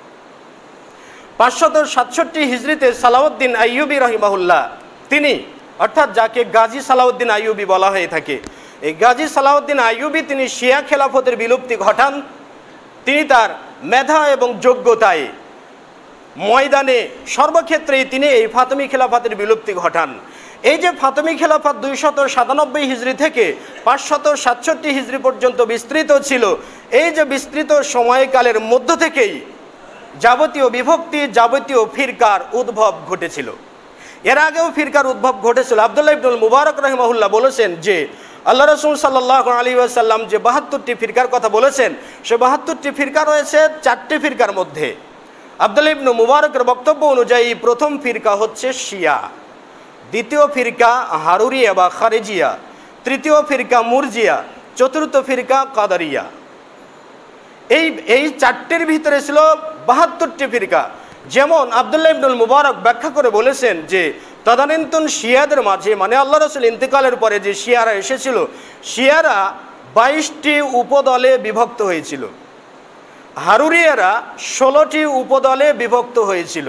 567 হিজরিতে সালাউদ্দিন আইয়ুবী রাহিমাহুল্লাহ, তিনি অর্থাৎ যাকে গাজী সালাউদ্দিন আইয়ুবী বলা হয়ে থাকে, এই গাজী সালাউদ্দিন আইয়ুবী তিনি শিয়া খেলাফতের বিলুপ্তি ঘটান। তিনি তার মেধা এবং যোগ্যতায় ময়দানে সর্বক্ষেত্রেই তিনি এই ফাতেমি খেলাফতের বিলুপ্তি ঘটান। এই যে ফাতেমি খেলাফত 297 হিজরি থেকে 567 হিজরি পর্যন্ত বিস্তৃত ছিল, এই যে বিস্তৃত সময়কালের মধ্য থেকেই যাবতীয় বিভক্তি, যাবতীয় ফিরকার উদ্ভব ঘটেছিল। এর আগেও ফিরকার উদ্ভব ঘটেছিল। আব্দুল্লাহ ইবনুল মুবারক রাহিমাহুল্লাহ বলেছেন যে আল্লাহ রাসূল সাল্লাল্লাহু আলাইহি ওয়াসাল্লাম যে 72টি ফিরকার কথা বলেছেন, সে 72টি ফিরকা রয়েছে 4টি ফিরকার মধ্যে। আব্দুল্লাহ ইবনুল মুবারকের বক্তব্য অনুযায়ী প্রথম ফিরকা হচ্ছে শিয়া, দ্বিতীয় ফিরকা হারুরিয়া বা খারেজিয়া, তৃতীয় ফিরকা মুরজিয়া, চতুর্থ ফিরকা কাদারিয়া। এই 4টির ভিতরে ছিল 72টি ফিরকা। যেমন আব্দুল্লাহ ইবনুল মুবারক ব্যাখ্যা করে বলেছেন যে তদানীন্তন শিয়াদের মাঝে, মানে আল্লাহ রসুল ইন্তেকালের পরে যে শিয়ারা এসেছিল, শিয়ারা 22টি উপদলে বিভক্ত হয়েছিল, হারুরিয়ারা 16টি উপদলে বিভক্ত হয়েছিল,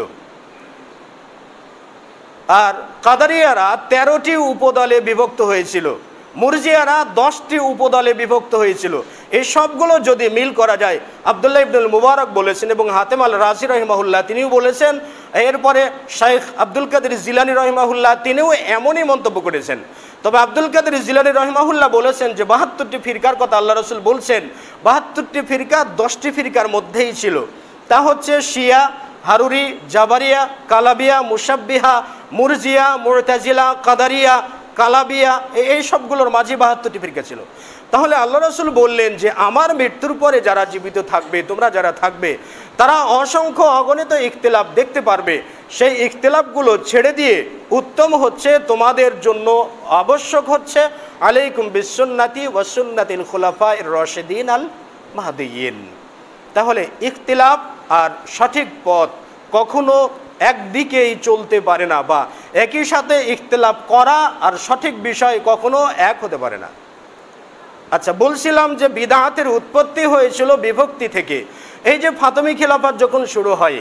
আর কাদারিয়ারা 13টি উপদলে বিভক্ত হয়েছিল, মুরজিয়ারা 10টি উপদলে বিভক্ত হয়েছিল। এই সবগুলো যদি মিল করা যায়, আব্দুল্লাহ ইবনুল মুবারক বলেছেন এবং হাতেম আল রাজি রহিমাহুল্লাহ তিনিও বলেছেন, এরপরে শাইখ আব্দুল কাদের জিলানী রহিমাহুল্লাহ তিনিও এমনই মন্তব্য করেছেন। তবে আব্দুল কাদের জিলানী রহিমাহুল্লাহ বলেছেন যে 72টি ফিরকার কথা আল্লাহ রসুল বলছেন, 72টি ফিরকা 10টি ফিরকার মধ্যেই ছিল। তা হচ্ছে শিয়া, হারুরি, জাবারিয়া, কালাবিয়া, মুশাব্বিহা, মুরজিয়া, মুরতাজিলা, কাদারিয়া, কালাবিয়া, এই সবগুলোর মাঝে 72টি ফিরকা ছিল। তাহলে আল্লাহ রসুল বললেন যে আমার মৃত্যুর পরে যারা জীবিত থাকবে, তোমরা যারা থাকবে, তারা অসংখ্য অগণিত ইখতিলাফ দেখতে পারবে। সেই ইখতিলাফগুলো ছেড়ে দিয়ে উত্তম হচ্ছে, তোমাদের জন্য আবশ্যক হচ্ছে আলাইকুম বিসুন্নতি ওয়া সুন্নাতিল খুলাফায়ে রাশিদিন আল মাহদিয়িন। তাহলে ইখতিলাফ আর সঠিক পথ কখনো একদিকেই চলতে পারে না, বা একই সাথে ইখতিলাফ করা আর সঠিক বিষয় কখনো এক হতে পারে না। আচ্ছা, বলছিলাম যে বিদআতের উৎপত্তি হয়েছিল বিভক্তি থেকে। এই যে ফাতেমি খিলাফত যখন শুরু হয়,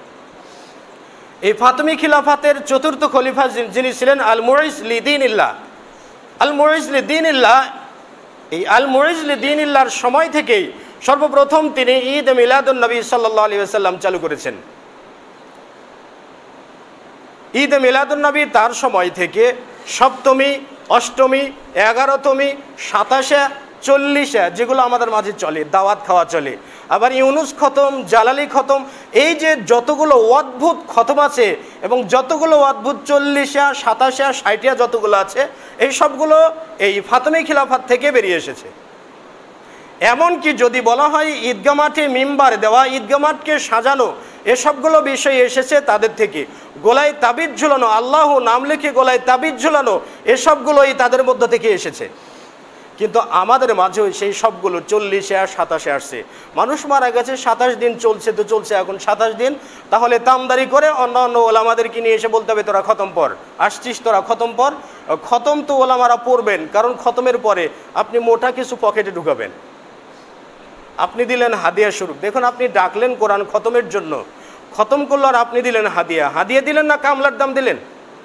এই ফাতেমি খিলাফতের চতুর্থ খলিফা যিনি ছিলেন আল মুইজ লিদ্দীনিল্লাহ, আল মুইজ লিদ্দীনিল্লাহ, এই আল মুইজ লিদ্দীনিল্লাহর সময় থেকেই সর্বপ্রথম তিনি ঈদ মিলাদুন নবী সাল্লাল্লাহু আলাইহি ওয়াসাল্লাম চালু করেছেন। ঈদ মিলাদুন নবী তার সময় থেকে সপ্তমী, অষ্টমী, 11তমী, 27, 40, যেগুলো আমাদের মাঝে চলে, দাওয়াত খাওয়া চলে। আবার ইউনুস খতম, জালালি খতম, এই যে যতগুলো অদ্ভুত খতম আছে এবং যতগুলো অদ্ভুত 40, 27, 60 যতগুলো আছে, এই সবগুলো এই ফাতেমি খিলাফত থেকে বেরিয়ে এসেছে। এমনকি যদি বলা হয় ঈদগাহ মাঠে মিম্বার দেওয়া, ঈদগাহ মাঠকে সাজানো, এসবগুলো বিষয় এসেছে তাদের থেকে। গলায় তাবিজ ঝুলানো, আল্লাহ নাম লিখে গলায় তাবিজ ঝুলানো, এসবগুলোই তাদের মধ্য থেকে এসেছে। কিন্তু আমাদের মাঝেও সেই সবগুলো 40, 27 আসছে। মানুষ মারা গেছে, 27 দিন চলছে, তো চলছে এখন 27 দিন। তাহলে তামদারি করে অন্য অন্য ওলামাদেরকে নিয়ে এসে বলতে হবে তোরা খতম পর, আসছিস তোরা খতম পর। খতম তো ওলামারা পড়বেন, কারণ খতমের পরে আপনি মোটা কিছু পকেটে ঢুকাবেন। আপনি দিলেন হাদিয়া স্বরূপ, দেখুন আপনি ডাকলেন কোরআন খতমের জন্য, খতম করলো আর আপনি দিলেন হাদিয়া। হাদিয়া দিলেন না কামলার দাম দিলেন?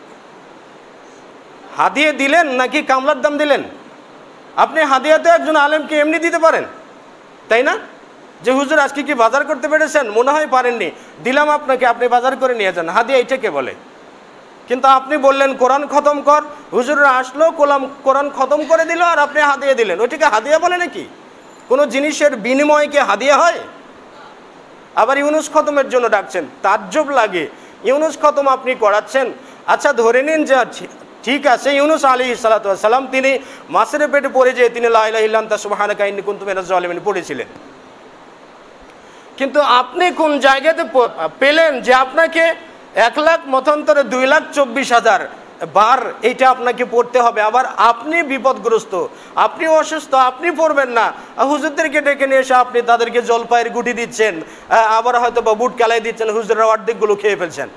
হাদিয়া দিলেন নাকি কামলার দাম দিলেন? আপনি হাদিয়া তো একজন আলেমকে এমনি দিতে পারেন, তাই না? যে হুজুর আজকে কি বাজার করতে পেরেছেন? মনে হয় পারেননি, দিলাম আপনাকে, আপনি বাজার করে নিয়ে যান। হাদিয়া এটাকে বলে। কিন্তু আপনি বললেন কোরআন খতম কর, হুজুররা আসলো, কোরআন খতম করে দিল আর আপনি হাদিয়া দিলেন, ওইটাকে হাদিয়া বলে নাকি? কোনো জিনিসের বিনিময়ে কি হাদিয়া হয়? আবার ইউনুস খতমের জন্য ডাকছেন, তাজ্জব লাগে। ইউনুস খতম আপনি করাচ্ছেন, আচ্ছা ধরে নিন যে ঠিক আছে, ইউনুস আলাইহিস সালাতু ওয়াস সালাম তিনি মাছের পেটে পড়ে যেয়ে তিনি লা ইলাহা ইল্লা আনতা সুবহানাকা ইন্নী কুনতু মিনাজ জালিমিন পড়েছিলেন। কিন্তু আপনি কোন জায়গাতে পেলেন যে আপনাকে 1 লাখ মতান্তরে 2,24,000 বার এইটা আপনাকে পড়তে হবে? আবার আপনি বিপদগ্রস্ত, আপনি অসুস্থ, আপনি পড়বেন না, হুজুরদেরকে ডেকে নিয়ে এসে আপনি তাদেরকে জলপাইয়ের গুটি দিচ্ছেন, আবার হয়তো বা বুট কালাই দিচ্ছেন, হুজুররা অর্ধেকগুলো খেয়ে ফেলছেন।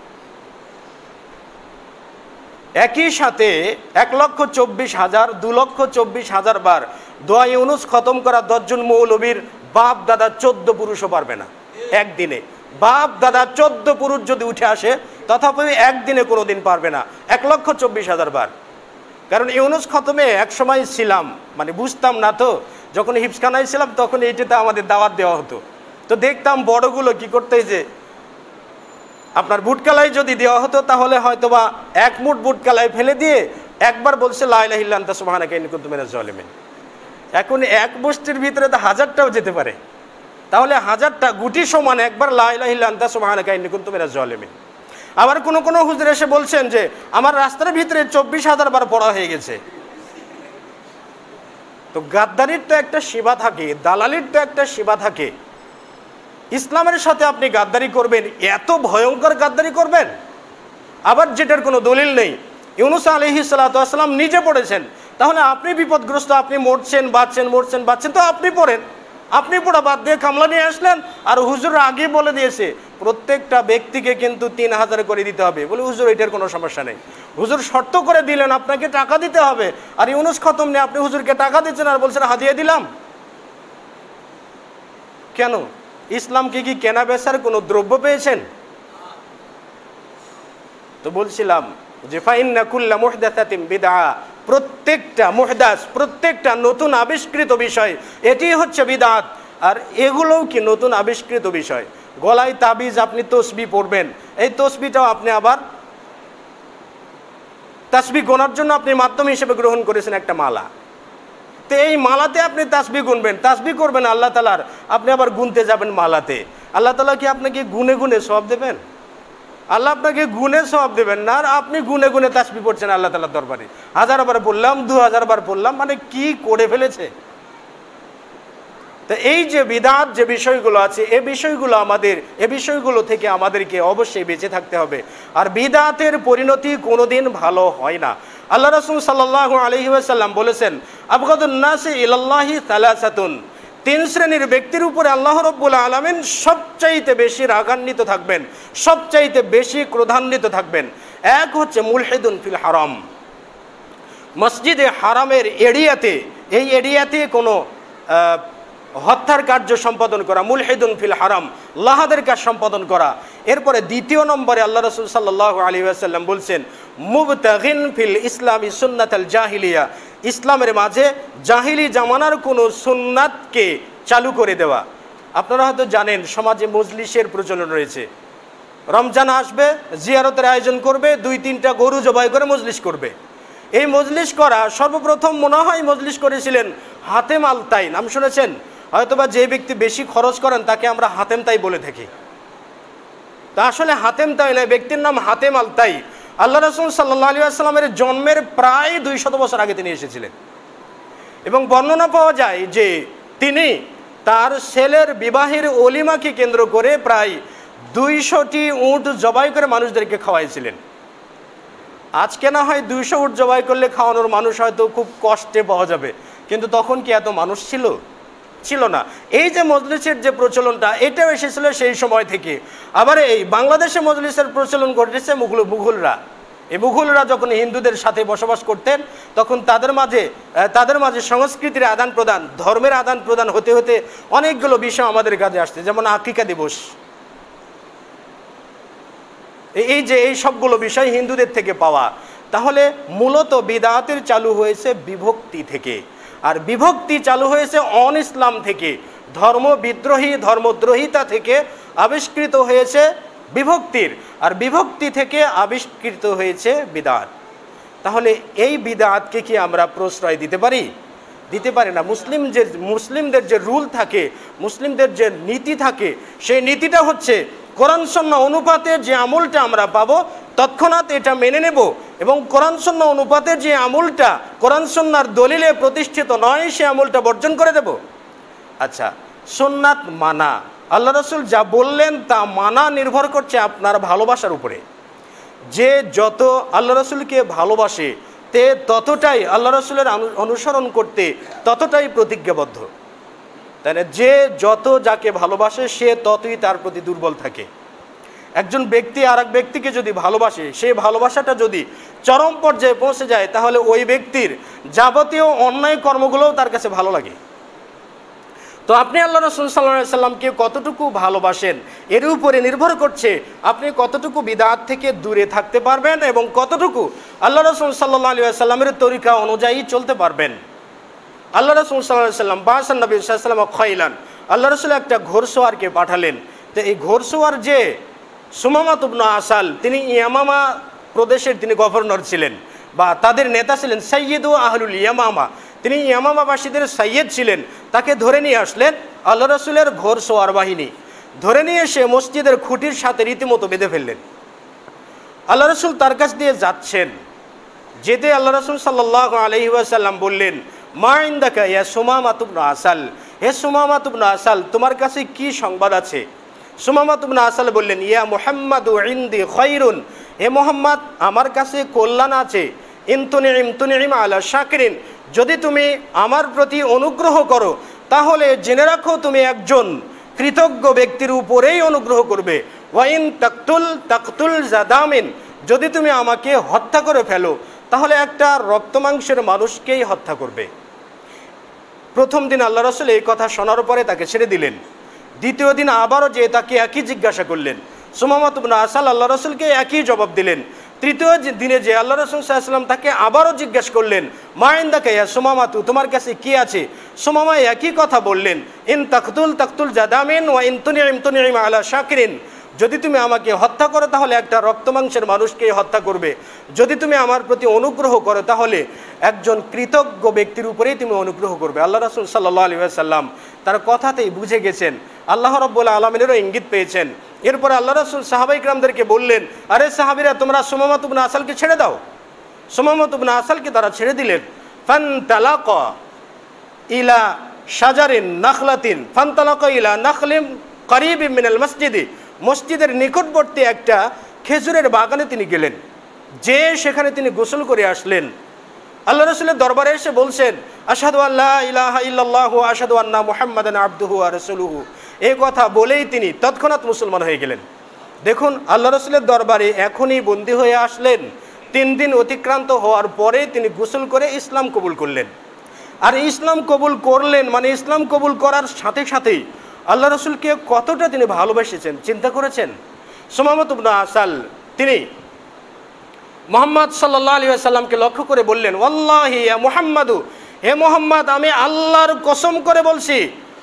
একই সাথে 1,24,000, 2,24,000 বার দোয়া ইউনুস খতম করা 10 জন মৌলবীর বাপ দাদা 14 পুরুষও পারবে না একদিনে। বাপ দাদা 14 পুরুষ যদি উঠে আসে, তথাপি একদিনে কোনোদিন পারবে না 1,24,000 বার। কারণ ইউনুস খতমে এক সময় ছিলাম, মানে বুঝতাম না তো, যখন হিফজখানায় ছিলাম তখন এইটাতে আমাদের দাওয়াত দেওয়া হতো। তো দেখতাম বড়গুলো কি করতে, যে আপনার বুটকালাই যদি দেওয়া হতো তাহলে হয়তো বা 1 মুঠ বুটকালাই ফেলে দিয়ে একবার বলছে লা ইলাহা ইল্লা আনতা সুবহানাকা ইন্নী কুনতু মিনাজ জালিমিন। এখন এক বস্তির ভিতরে তো 1000টাও যেতে পারে, তাহলে 1000টা গুটি সমান একবার লা ইলাহা ইল্লা আনতা সুবহানাকা ইন্নী কুনতু মিনাজ জালিমিন। আবার কোনো হুজুর এসে বলছেন যে আমার রাস্তার ভিতরে 24,000 বার পড়া হয়ে গেছে। তো গাদ্দারির তো একটা সীমা থাকে, দালালির তো একটা সীমা থাকে। ইসলামের সাথে আপনি গাদ্দারি করবেন, এত ভয়ঙ্কর গাদ্দারি করবেন, আবার যেটার কোনো দলিল নেই। ইউনুস আলাইহিস সালাতু ওয়াস সালাম নিজে পড়েছেন, তাহলে আপনি বিপদগ্রস্ত, আপনি মরছেন বাঁচছেন, মরছেন বাঁচছেন, তো আপনি পড়েন। আপনি পুরো বাদ দিয়ে কামলা নিয়ে আসলেন, আর হুজুর আগে বলে দিয়েছে প্রত্যেকটা ব্যক্তিকে কিন্তু 3000 করে দিতে হবে। বলে হুজুর এটার কোনো সমস্যা নেই। হুজুর শর্ত করে দিলেন আপনাকে টাকা দিতে হবে, আর ইউনুস খতম নিয়ে আপনি হুজুরকে টাকা দিচ্ছেন আর বলছেন হাদিয়া দিলাম। কেন? ইসলামকে কি কেনা বেচার কোনো দ্রব্য পেয়েছেন? তো বলছিলাম যে ফাইন্না কুল্লা মুহদাসাতিন বিদআ, প্রত্যেকটা মুহদাস, প্রত্যেকটা নতুন আবিষ্কৃত বিষয় এটি হচ্ছে বিদআত। আর এগুলোও কি নতুন আবিষ্কৃত বিষয়। গলায় তাবিজ, আপনি তসবিহ পড়বেন, এই তসবিহটাও আপনি আবার তাসবিহ গোনার জন্য আপনি মাধ্যম হিসেবে গ্রহণ করেছেন একটা মালা। তো এই মালাতে আপনি তাসবিহ গুনবেন, তাসবিহ করবেন আল্লাহ তাআলার, আপনি আবার গুনতে যাবেন মালাতে। আল্লাহ তাআলা কি আপনাকে গুনে গুনে সওয়াব দেবেন? আল্লাহ আপনাকে গুনে সওয়াব দেবেন না, আর আপনি গুনে গুনে তাসবিহ পড়ছেন আল্লাহ তাআলার দরবারে। 1000 বার বললাম, 2000 বার বললাম, মানে কি করে ফেলেছে। তো এই যে বিদআত যে বিষয়গুলো আছে, এই বিষয়গুলো থেকে আমাদেরকে অবশ্যই বেঁচে থাকতে হবে। আর বিদআতের পরিণতি কোনোদিন ভালো হয় না। আল্লাহ রাসূল সাল্লাল্লাহু আলাইহি ওয়াসাল্লাম বলেছেন, আবগাদুন নাসি ইলাল্লাহি সালাসাতুন, 3 শ্রেণীর ব্যক্তির উপরে আল্লাহ রাব্বুল আলামিন সবচাইতে বেশি রাগান্বিত থাকবেন, সবচাইতে বেশি ক্রোধান্বিত থাকবেন। এক হচ্ছে মুলহিদুন ফিল হারাম, মসজিদে হারামের এরিয়াতে, এই এরিয়াতে কোনো হত্যার কার্য সম্পাদন করা, মুলহিদুন ফিল হারাম, লাহাদের কাজ সম্পাদন করা। এরপরে দ্বিতীয় নম্বরে আল্লাহ রাসূল সাল্লাল্লাহু আলাইহি ওয়াসাল্লাম বলছেন, মুবতাগিন ফিল ইসলামি সুন্নাতাল জাহিলিয়া, ইসলামের মাঝে জাহিলি জামানার কোনো সুন্নাতকে চালু করে দেওয়া। আপনারা হয়তো জানেন সমাজে মজলিসের প্রচলন রয়েছে। রমজান আসবে, জিয়ারতের আয়োজন করবে, 2-3টা গরু জবাই করে মজলিস করবে। এই মজলিস করা সর্বপ্রথম মনে হয় মজলিস করেছিলেন হাতেম আল তাই, নাম শুনেছেন? হয়তোবা যে ব্যক্তি বেশি খরচ করেন তাকে আমরা হাতেম তাই বলে থাকি। তা আসলে হাতেম তাই নয়, ব্যক্তির নাম হাতেম আল তাই। আল্লাহ রাসূল সাল্লাল্লাহু আলাইহি ওয়াসাল্লামের জন্মের প্রায় 200 বছর আগে তিনি এসেছিলেন, এবং বর্ণনা পাওয়া যায় যে তিনি তার ছেলের বিবাহের অলিমাকে কেন্দ্র করে প্রায় 200টি উট জবাই করে মানুষদেরকে খাওয়াইছিলেন। আজকে না হয় 200 উট জবাই করলে খাওয়ানোর মানুষ হয়তো খুব কষ্টে পাওয়া যাবে, কিন্তু তখন কি এত মানুষ ছিল না। এই যে মজলিসের যে প্রচলনটা, এটাও এসেছিল সেই সময় থেকে। আবার এই বাংলাদেশে মজলিসের প্রচলন ঘটেছে মুঘলরা। এই মুঘলরা যখন হিন্দুদের সাথে বসবাস করতেন, তখন তাদের মাঝে সংস্কৃতির আদান প্রদান, ধর্মের আদান প্রদান হতে হতে অনেকগুলো বিষয় আমাদের কাছে আসছে, যেমন আকিকা দিবস। এই সবগুলো বিষয় হিন্দুদের থেকে পাওয়া। তাহলে মূলত বিদআতের চালু হয়েছে বিভক্তি থেকে, আর বিভক্তি চালু হয়েছে অন ইসলাম থেকে, ধর্মদ্রোহিতা থেকে আবিষ্কৃত হয়েছে বিভক্তির, আর বিভক্তি থেকে আবিষ্কৃত হয়েছে বিদআত। তাহলে এই বিদআতকে কি আমরা প্রশ্রয় দিতে পারি? দিতে পারি না। মুসলিমদের যে রুল থাকে, মুসলিমদের যে নীতি থাকে, সেই নীতিটা হচ্ছে কোরআন সুন্নাহ অনুপাতে যে আমলটা আমরা পাবো তৎক্ষণাৎ এটা মেনে নেব, এবং কোরআন সুন্নাহ অনুপাতে যে আমলটা কোরআন সুন্নাহর দলিলে প্রতিষ্ঠিত নয় সে আমলটা বর্জন করে দেব। আচ্ছা, সুন্নাত মানা, আল্লাহ রাসূল যা বললেন তা মানা নির্ভর করছে আপনার ভালোবাসার উপরে। যে যত আল্লাহ রাসূলকে ভালোবাসে তে ততটাই আল্লাহ রাসূলের অনুসরণ করতে ততটাই প্রতিজ্ঞাবদ্ধ। তাহলে যে যত যাকে ভালোবাসে সে ততই তার প্রতি দুর্বল থাকে। একজন ব্যক্তি আর এক ব্যক্তিকে যদি ভালোবাসে, সেই ভালোবাসাটা যদি চরম পর্যায়ে পৌঁছে যায়, তাহলে ওই ব্যক্তির যাবতীয় অন্যায় কর্মগুলোও তার কাছে ভালো লাগে। তো আপনি আল্লাহ রাসূল সাল্লাল্লাহু আলাইহি সাল্লামকে কতটুকু ভালোবাসেন এর উপরে নির্ভর করছে আপনি কতটুকু বিদআত থেকে দূরে থাকতে পারবেন এবং কতটুকু আল্লাহ রাসূল সাল্লাল্লাহু আলাইহি সাল্লামের তরিকা অনুযায়ী চলতে পারবেন। আল্লাহ রাসূল সাল্লাল্লাহু আলাইহি সাল্লাম বাসান নবী সাল্লাল্লাহু আলাইহি ওয়াসাল্লাম খাইলান, আল্লাহ রাসূল একটা ঘোড়সওয়ারকে পাঠালেন। তো এই ঘোড়সওয়ার যে সুমামা ইবনে আসাল, তিনি ইয়ামামা প্রদেশের তিনি গভর্নর ছিলেন বা তাদের নেতা ছিলেন, সাইয়্যিদু আহলুল ইয়ামামা, তিনি ইয়ামামাবাসীদের সাইয়্যিদ ছিলেন। তাকে ধরে নিয়ে আসলেন আল্লাহ রাসূলের ঘোড়সওয়ার বাহিনী। ধরে নিয়ে এসে মসজিদের খুঁটির সাথে রীতিমতো বেঁধে ফেললেন। আল্লাহ রাসূল তার কাছ দিয়ে যাচ্ছেন, যেতে আল্লাহ রাসূল সাল্লাল্লাহু আলাইহি ওয়াসাল্লাম বললেন, মা ইনদাকা ইয়া সুমামা ইবনে আসাল, হে সুমামা ইবনে আসাল, তোমার কাছে কি সংবাদ আছে? সুমামা ইবনে আসাল বললেন, ইয়া মুহাম্মাদু ইনদি খায়রুন, হে মুহাম্মদ, আমার কাছে কল্যাণ আছে। ইনতুনিম আলা শাকিরিন, যদি তুমি আমার প্রতি অনুগ্রহ করো তাহলে জেনে রাখো তুমি একজন কৃতজ্ঞ ব্যক্তির উপরেই অনুগ্রহ করবে। ওয়াইন তাকতুল জাদামিন, যদি তুমি আমাকে হত্যা করে ফেলো তাহলে একটা রক্তমাংসের মানুষকেই হত্যা করবে। প্রথম দিন আল্লাহ রাসূল এই কথা শোনার পরে তাকে ছেড়ে দিলেন। দ্বিতীয় দিন আবারও যে তাকে একই জিজ্ঞাসা করলেন। সুমামা ইবনে আসাল আল্লাহ রাসূলকে একই জবাব দিলেন। তৃতীয় দিনে যে আল্লাহ রাসূল সাল্লাল্লাহু আলাইহি ওয়াসাল্লাম তাকে আবারও জিজ্ঞাসা করলেন, মা ইনদাকা ইয়া সুমামা, তোমার কাছে কি আছে? সুমামা একই কথা বললেন, ইন তাকতুল জাদামিন ওয়া ইন তুনিম আলা শাকিরিন, যদি তুমি আমাকে হত্যা করো তাহলে একটা রক্তমাংসের মানুষকে হত্যা করবে, যদি তুমি আমার প্রতি অনুগ্রহ করো তাহলে একজন কৃতজ্ঞ ব্যক্তির উপরেই তুমি অনুগ্রহ করবে। আল্লাহ রাসূল সাল্লাল্লাহু আলাইহি ওয়াসাল্লাম তার কথাতেই বুঝে গেছেন, আল্লাহ রাব্বুল আলামিনেরও ইঙ্গিত পেয়েছেন। এরপরে আল্লাহ রাসূল সাহাবায়ে কিরামদেরকে বললেন, আরে সাহাবীরা, তোমরা সুমামা ইবনে আসালকে ছেড়ে দাও। সুমামা ইবনে আসালকে তারা ছেড়ে দিলেন। ফান্তালাকা ইলা শাজারিন নাখলাতিন ফান্তালাকা ইলা নাখলিম করিবিন মিনাল মসজিদি, মসজিদের নিকটবর্তী একটা খেজুরের বাগানে তিনি গেলেন, যে সেখানে তিনি গোসল করে আসলেন। আল্লাহ রাসূলের দরবারে এসে বলছেন, আশহাদু আল্লা ইলাহা ইল্লাল্লাহু ওয়া আশহাদু আন্না মুহাম্মাদান আবদুহু ওয়া রাসূলুহু, এই কথা বলেই তিনি তৎক্ষণাৎ মুসলমান হয়ে গেলেন। দেখুন, আল্লাহ রাসূলের দরবারে এখনই বন্দী হয়ে আসলেন, 3 দিন অতিক্রান্ত হওয়ার পরে তিনি গোসল করে ইসলাম কবুল করলেন। আর ইসলাম কবুল করলেন মানে ইসলাম কবুল করার সাথে সাথেই আল্লাহ রাসূলকে কতটা তিনি ভালোবেসেছেন চিন্তা করেছেন। সুমামা ইবনে আসাল তিনি মুহাম্মদ সাল্লাল্লাহু আলাইহি ওয়াসাল্লামকে লক্ষ্য করে বললেন, ওয়াল্লাহি ইয়া মুহাম্মাদু, হে মুহাম্মদ, আমি আল্লাহর কসম করে বলছি,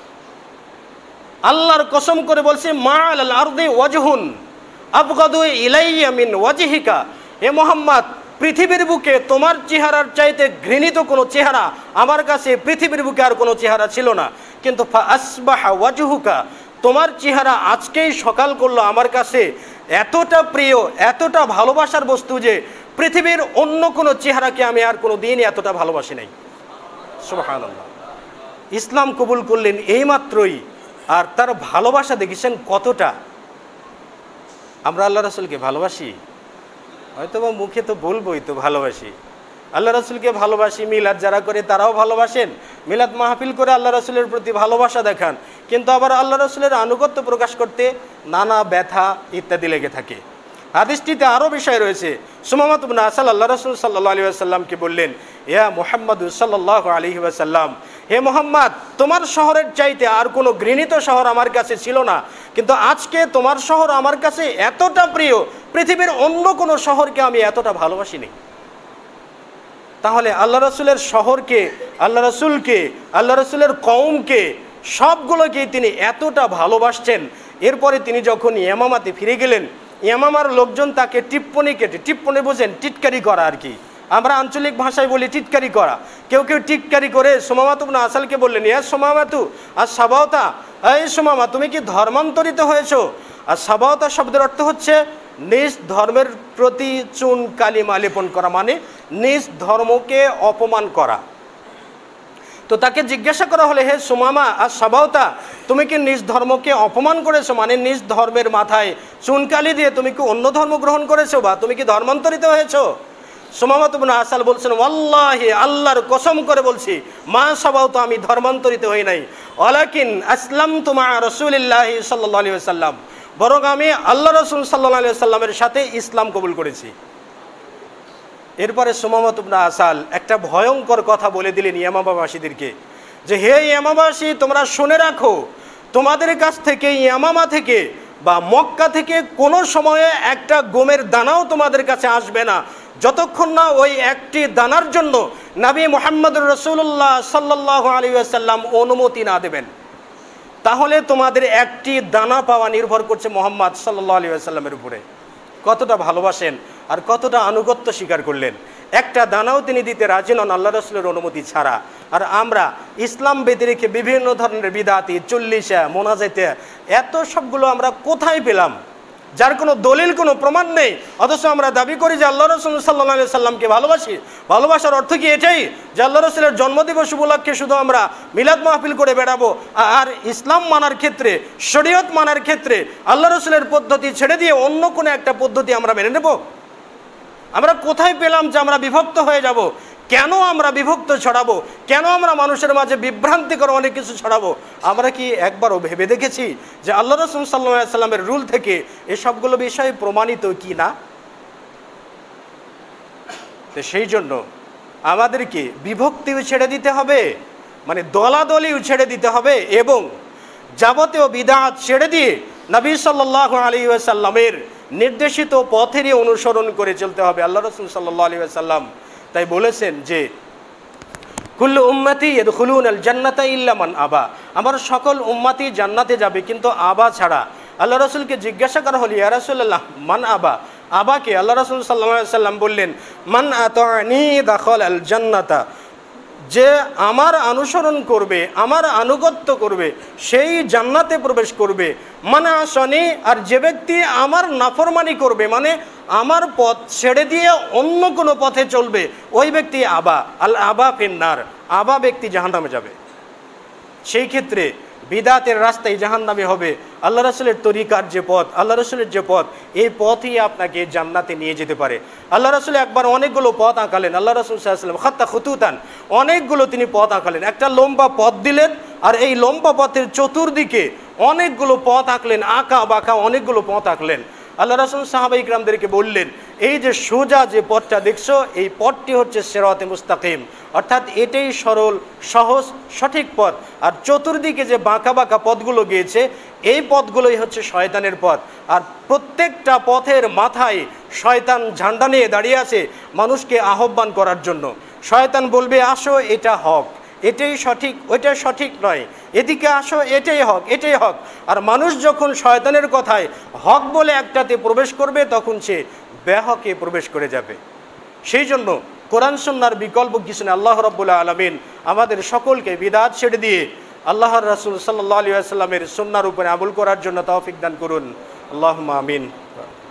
আল্লাহর কসম করে বলছি, মা আলাল আরদি ওয়াজহুন আবগাদু ইলাইয়া মিন ওয়াজহিকা, হে মুহাম্মদ, পৃথিবীর বুকে তোমার চেহারার চাইতে ঘৃণিত কোনো চেহারা আমার কাছে পৃথিবীর বুকে আর কোনো চেহারা ছিল না, কিন্তু ফা আসবাহা ওয়াজহুকা, তোমার চেহারা আজকেই সকাল করলো আমার কাছে এতটা প্রিয়, এতটা ভালোবাসার বস্তু যে পৃথিবীর অন্য কোনো চেহারাকে আমি আর কোনো দিনই এতটা ভালোবাসি নাই। সুবহানাল্লাহ। ইসলাম কবুল করলেন এইমাত্রই, আর তার ভালোবাসা দেখেছেন কতটা। আমরা আল্লাহ রাসূলকে ভালোবাসি, হয়তো বা মুখে তো বলবোই তো ভালোবাসি, আল্লাহ রাসূলকে ভালোবাসি। মিলাদ যারা করে তারাও ভালোবাসেন, মিলাদ মাহফিল করে আল্লাহ রাসূলের প্রতি ভালোবাসা দেখান, কিন্তু আবার আল্লাহ রাসূলের আনুগত্য প্রকাশ করতে নানা ব্যথা ইত্যাদি লেগে থাকে। হাদিসটিতে আরও বিষয় রয়েছে। সুমামা ইবনে আসাল আল্লাহ রাসূল সাল্লাল্লাহু আলাইহি ওয়াসাল্লামকে বললেন, ইয়া মুহাম্মদ সাল্লাল্লাহু আলাইহি ওয়াসাল্লাম, হে মুহাম্মদ, তোমার শহরের চাইতে আর কোনো ঘৃণিত শহর আমার কাছে ছিল না, কিন্তু আজকে তোমার শহর আমার কাছে এতটা প্রিয়, পৃথিবীর অন্য কোনো শহরকে আমি এতটা ভালোবাসিনি। তাহলে আল্লাহ রাসূলের শহরকে, আল্লাহ রাসূলকে, আল্লাহ রাসূলের কওমকে, সবগুলোকেই তিনি এতটা ভালোবাসছেন। এরপরে তিনি যখন ইয়ামামাতে ফিরে গেলেন, ইয়ামামার লোকজন তাকে টিপ্পনি বোঝেন, টিটকারি করা আর কি, আমরা আঞ্চলিক ভাষায় বলি টিটকারি করা। কেউ কেউ টিটকারি করে সুমামা ইবনে আসালকে বললেন, ইয়া সুমামাতু আস-সাবাওতা, এই সুমামা, তুমি কি ধর্মান্তরিত হয়েছো? আর সাবাওতা শব্দের অর্থ হচ্ছে নিজ ধর্মের প্রতি চুন কালিমা লেপন করা, মানে নিজ ধর্মকে অপমান করা। তো তাকে জিজ্ঞাসা করা হলে, হে সুমামা আস-সাবাওতা, তুমি কি নিজ ধর্মকে অপমান করেছো, মানে নিজ ধর্মের মাথায় চুনকালি দিয়ে তুমি কি অন্য ধর্ম গ্রহণ করেছো, বা তুমি কি ধর্মান্তরিত হয়েছো? সুমামা ইবনে আসাল বলছেন, ওয়াল্লাহি, আল্লাহর কসম করে বলছি, মা সাবাওতা, আমি ধর্মান্তরিত হই নাই, ওয়ালাকিন আসলামতু মা রাসূলিল্লাহি সাল্লাল্লাহু আলাইহি ওয়াসাল্লাম, বরং আমি আল্লাহ রাসূল সাল্লাল্লাহু আলাইহি ওয়াসাল্লামের সাথে ইসলাম কবুল করেছি। এরপরে সুমামা ইবনে আসাল একটা ভয়ঙ্কর কথা বলে দিলেন ইয়ামামাবাসীদেরকে, যে হে ইয়ামামাবাসী, তোমরা শুনে রাখো, তোমাদের কাছ থেকে, ইয়ামামা থেকে বা মক্কা থেকে কোনো সময়ে একটা গমের দানাও তোমাদের কাছে আসবে না, যতক্ষণ না ওই একটি দানার জন্য নবী মুহাম্মদুর রাসূলুল্লাহ সাল্লাল্লাহু আলাইহি ওয়াসাল্লাম অনুমতি না দেবেন। তাহলে তোমাদের একটি দানা পাওয়া নির্ভর করছে মুহাম্মদ সাল্লাল্লাহু আলাইহি ওয়াসাল্লামের উপরে। কতটা ভালোবাসেন আর কতটা আনুগত্য স্বীকার করলেন। একটা দানাও তিনি দিতে রাজি নন আল্লাহ রাসূলের অনুমতি ছাড়া। আর আমরা ইসলাম বেঁধে রেখে বিভিন্ন ধরনের বিদাতি, চল্লিশা, মোনাজাতে, এত সবগুলো আমরা কোথায় পেলাম, যার কোনো দলিল, কোনো প্রমাণ নেই, অথচ আমরা দাবি করি যে আল্লাহ রাসূল সাল্লাল্লাহু আলাইহি সাল্লামকে ভালোবাসি। ভালোবাসার অর্থ কি এটাই যে আল্লাহ রাসূলের জন্মদিবস উপলক্ষে শুধু আমরা মিলাদ মাহফিল করে বেড়াবো, আর ইসলাম মানার ক্ষেত্রে, শরীয়ত মানার ক্ষেত্রে আল্লাহ রাসূলের পদ্ধতি ছেড়ে দিয়ে অন্য কোনো একটা পদ্ধতি আমরা মেনে নেব? আমরা কোথায় পেলাম যে আমরা বিভক্ত হয়ে যাব? কেন আমরা বিভক্ত ছড়াবো? কেন আমরা মানুষের মাঝে বিভ্রান্তিকর অনেক কিছু ছড়াবো? আমরা কি একবারও ভেবে দেখেছি যে আল্লাহ রাসূল সাল্লাল্লাহু আলাইহি সাল্লামের রুল থেকে এসবগুলো বিষয় প্রমাণিত কি না? তো সেই জন্য আমাদেরকে বিভক্তিও ছেড়ে দিতে হবে, মানে দলাদলিও ছেড়ে দিতে হবে, এবং যাবতীয় বিদআত ছেড়ে দিয়ে নবী সাল্লাল্লাহু আলাইহি ওয়াসাল্লামের নির্দেশিত পথেরই অনুসরণ করে চলতে হবে। আল্লাহ রাসূল সাল্লাল্লাহু আলাইহি ওয়াসাল্লাম তাই বলেছেন যে কুল্লু উম্মতি ইয়াদখুলুনাল জান্নাতা ইল্লা মান আবা, আমার সকল উম্মতি জান্নাতে যাবে কিন্তু আবা ছাড়া। আল্লাহ রাসূলকে জিজ্ঞাসা করা হলো, ইয়া রাসূলুল্লাহ মান আবা, আবাকে? আল্লাহ রাসূল সাল্লাল্লাহু আলাইহি ওয়াসাল্লাম বললেন, মান আতানি দাখালাল জান্নাতা, যে আমার অনুসরণ করবে, আমার আনুগত্য করবে, সেই জান্নাতে প্রবেশ করবে। মানে আসনি, আর যে ব্যক্তি আমার নাফরমানি করবে, মানে আমার পথ ছেড়ে দিয়ে অন্য কোনো পথে চলবে, ওই ব্যক্তি আবা, আল আবা ফিন্নার, আবা ব্যক্তি জাহান্নামে যাবে। সেই ক্ষেত্রে বিদাতের রাস্তায় জাহান্নামে হবে। আল্লাহ রাসূলের তরিকার যে পথ, আল্লাহ রাসূলের যে পথ, এই পথই আপনাকে জান্নাতে নিয়ে যেতে পারে। আল্লাহ রাসূল একবার অনেকগুলো পথ আঁকালেন। আল্লাহ রাসূল সাল্লাল্লাহু আলাইহি ওয়াসাল্লাম খাত্তা খুতুতান, অনেকগুলো তিনি পথ আঁকালেন। একটা লম্বা পথ দিলেন, আর এই লম্বা পথের চতুর্দিকে অনেকগুলো পথ আঁকলেন, আঁকা বাঁকা অনেকগুলো পথ আঁকলেন। আল্লাহ রাসূল সাহাবা ইকরামদেরকে বললেন, এই যে সোজা যে পথটা দেখছো, এই পথটি হচ্ছে সিরাতে মুস্তাকিম, অর্থাৎ এটাই সরল, সহজ, সঠিক পথ। আর চতুর্দিকে যে বাঁকা বাঁকা পথগুলো গিয়েছে, এই পথগুলোই হচ্ছে শয়তানের পথ। আর প্রত্যেকটা পথের মাথায় শয়তান ঝান্ডা নিয়ে দাঁড়িয়ে আছে মানুষকে আহ্বান করার জন্য। শয়তান বলবে, আসো এটা হক, এটাই সঠিক, ওইটা সঠিক নয়, এদিকে আসো, এটাই হক, এটাই হক। আর মানুষ যখন শয়তানের কথায় হক বলে একটাতে প্রবেশ করবে, তখন সে বেহকে প্রবেশ করে যাবে। সেই জন্য কোরআন সুন্নাহর বিকল্প কিছু না। আল্লাহ রাব্বুল আলামিন আমাদের সকলকে বিদআত ছেড়ে দিয়ে আল্লাহর রাসূল সাল্লাল্লাহু আলাইহি ওয়াসাল্লামের সুন্নাহর উপরে আমল করার জন্য তৌফিক দান করুন। আল্লাহুম্মা আমিন।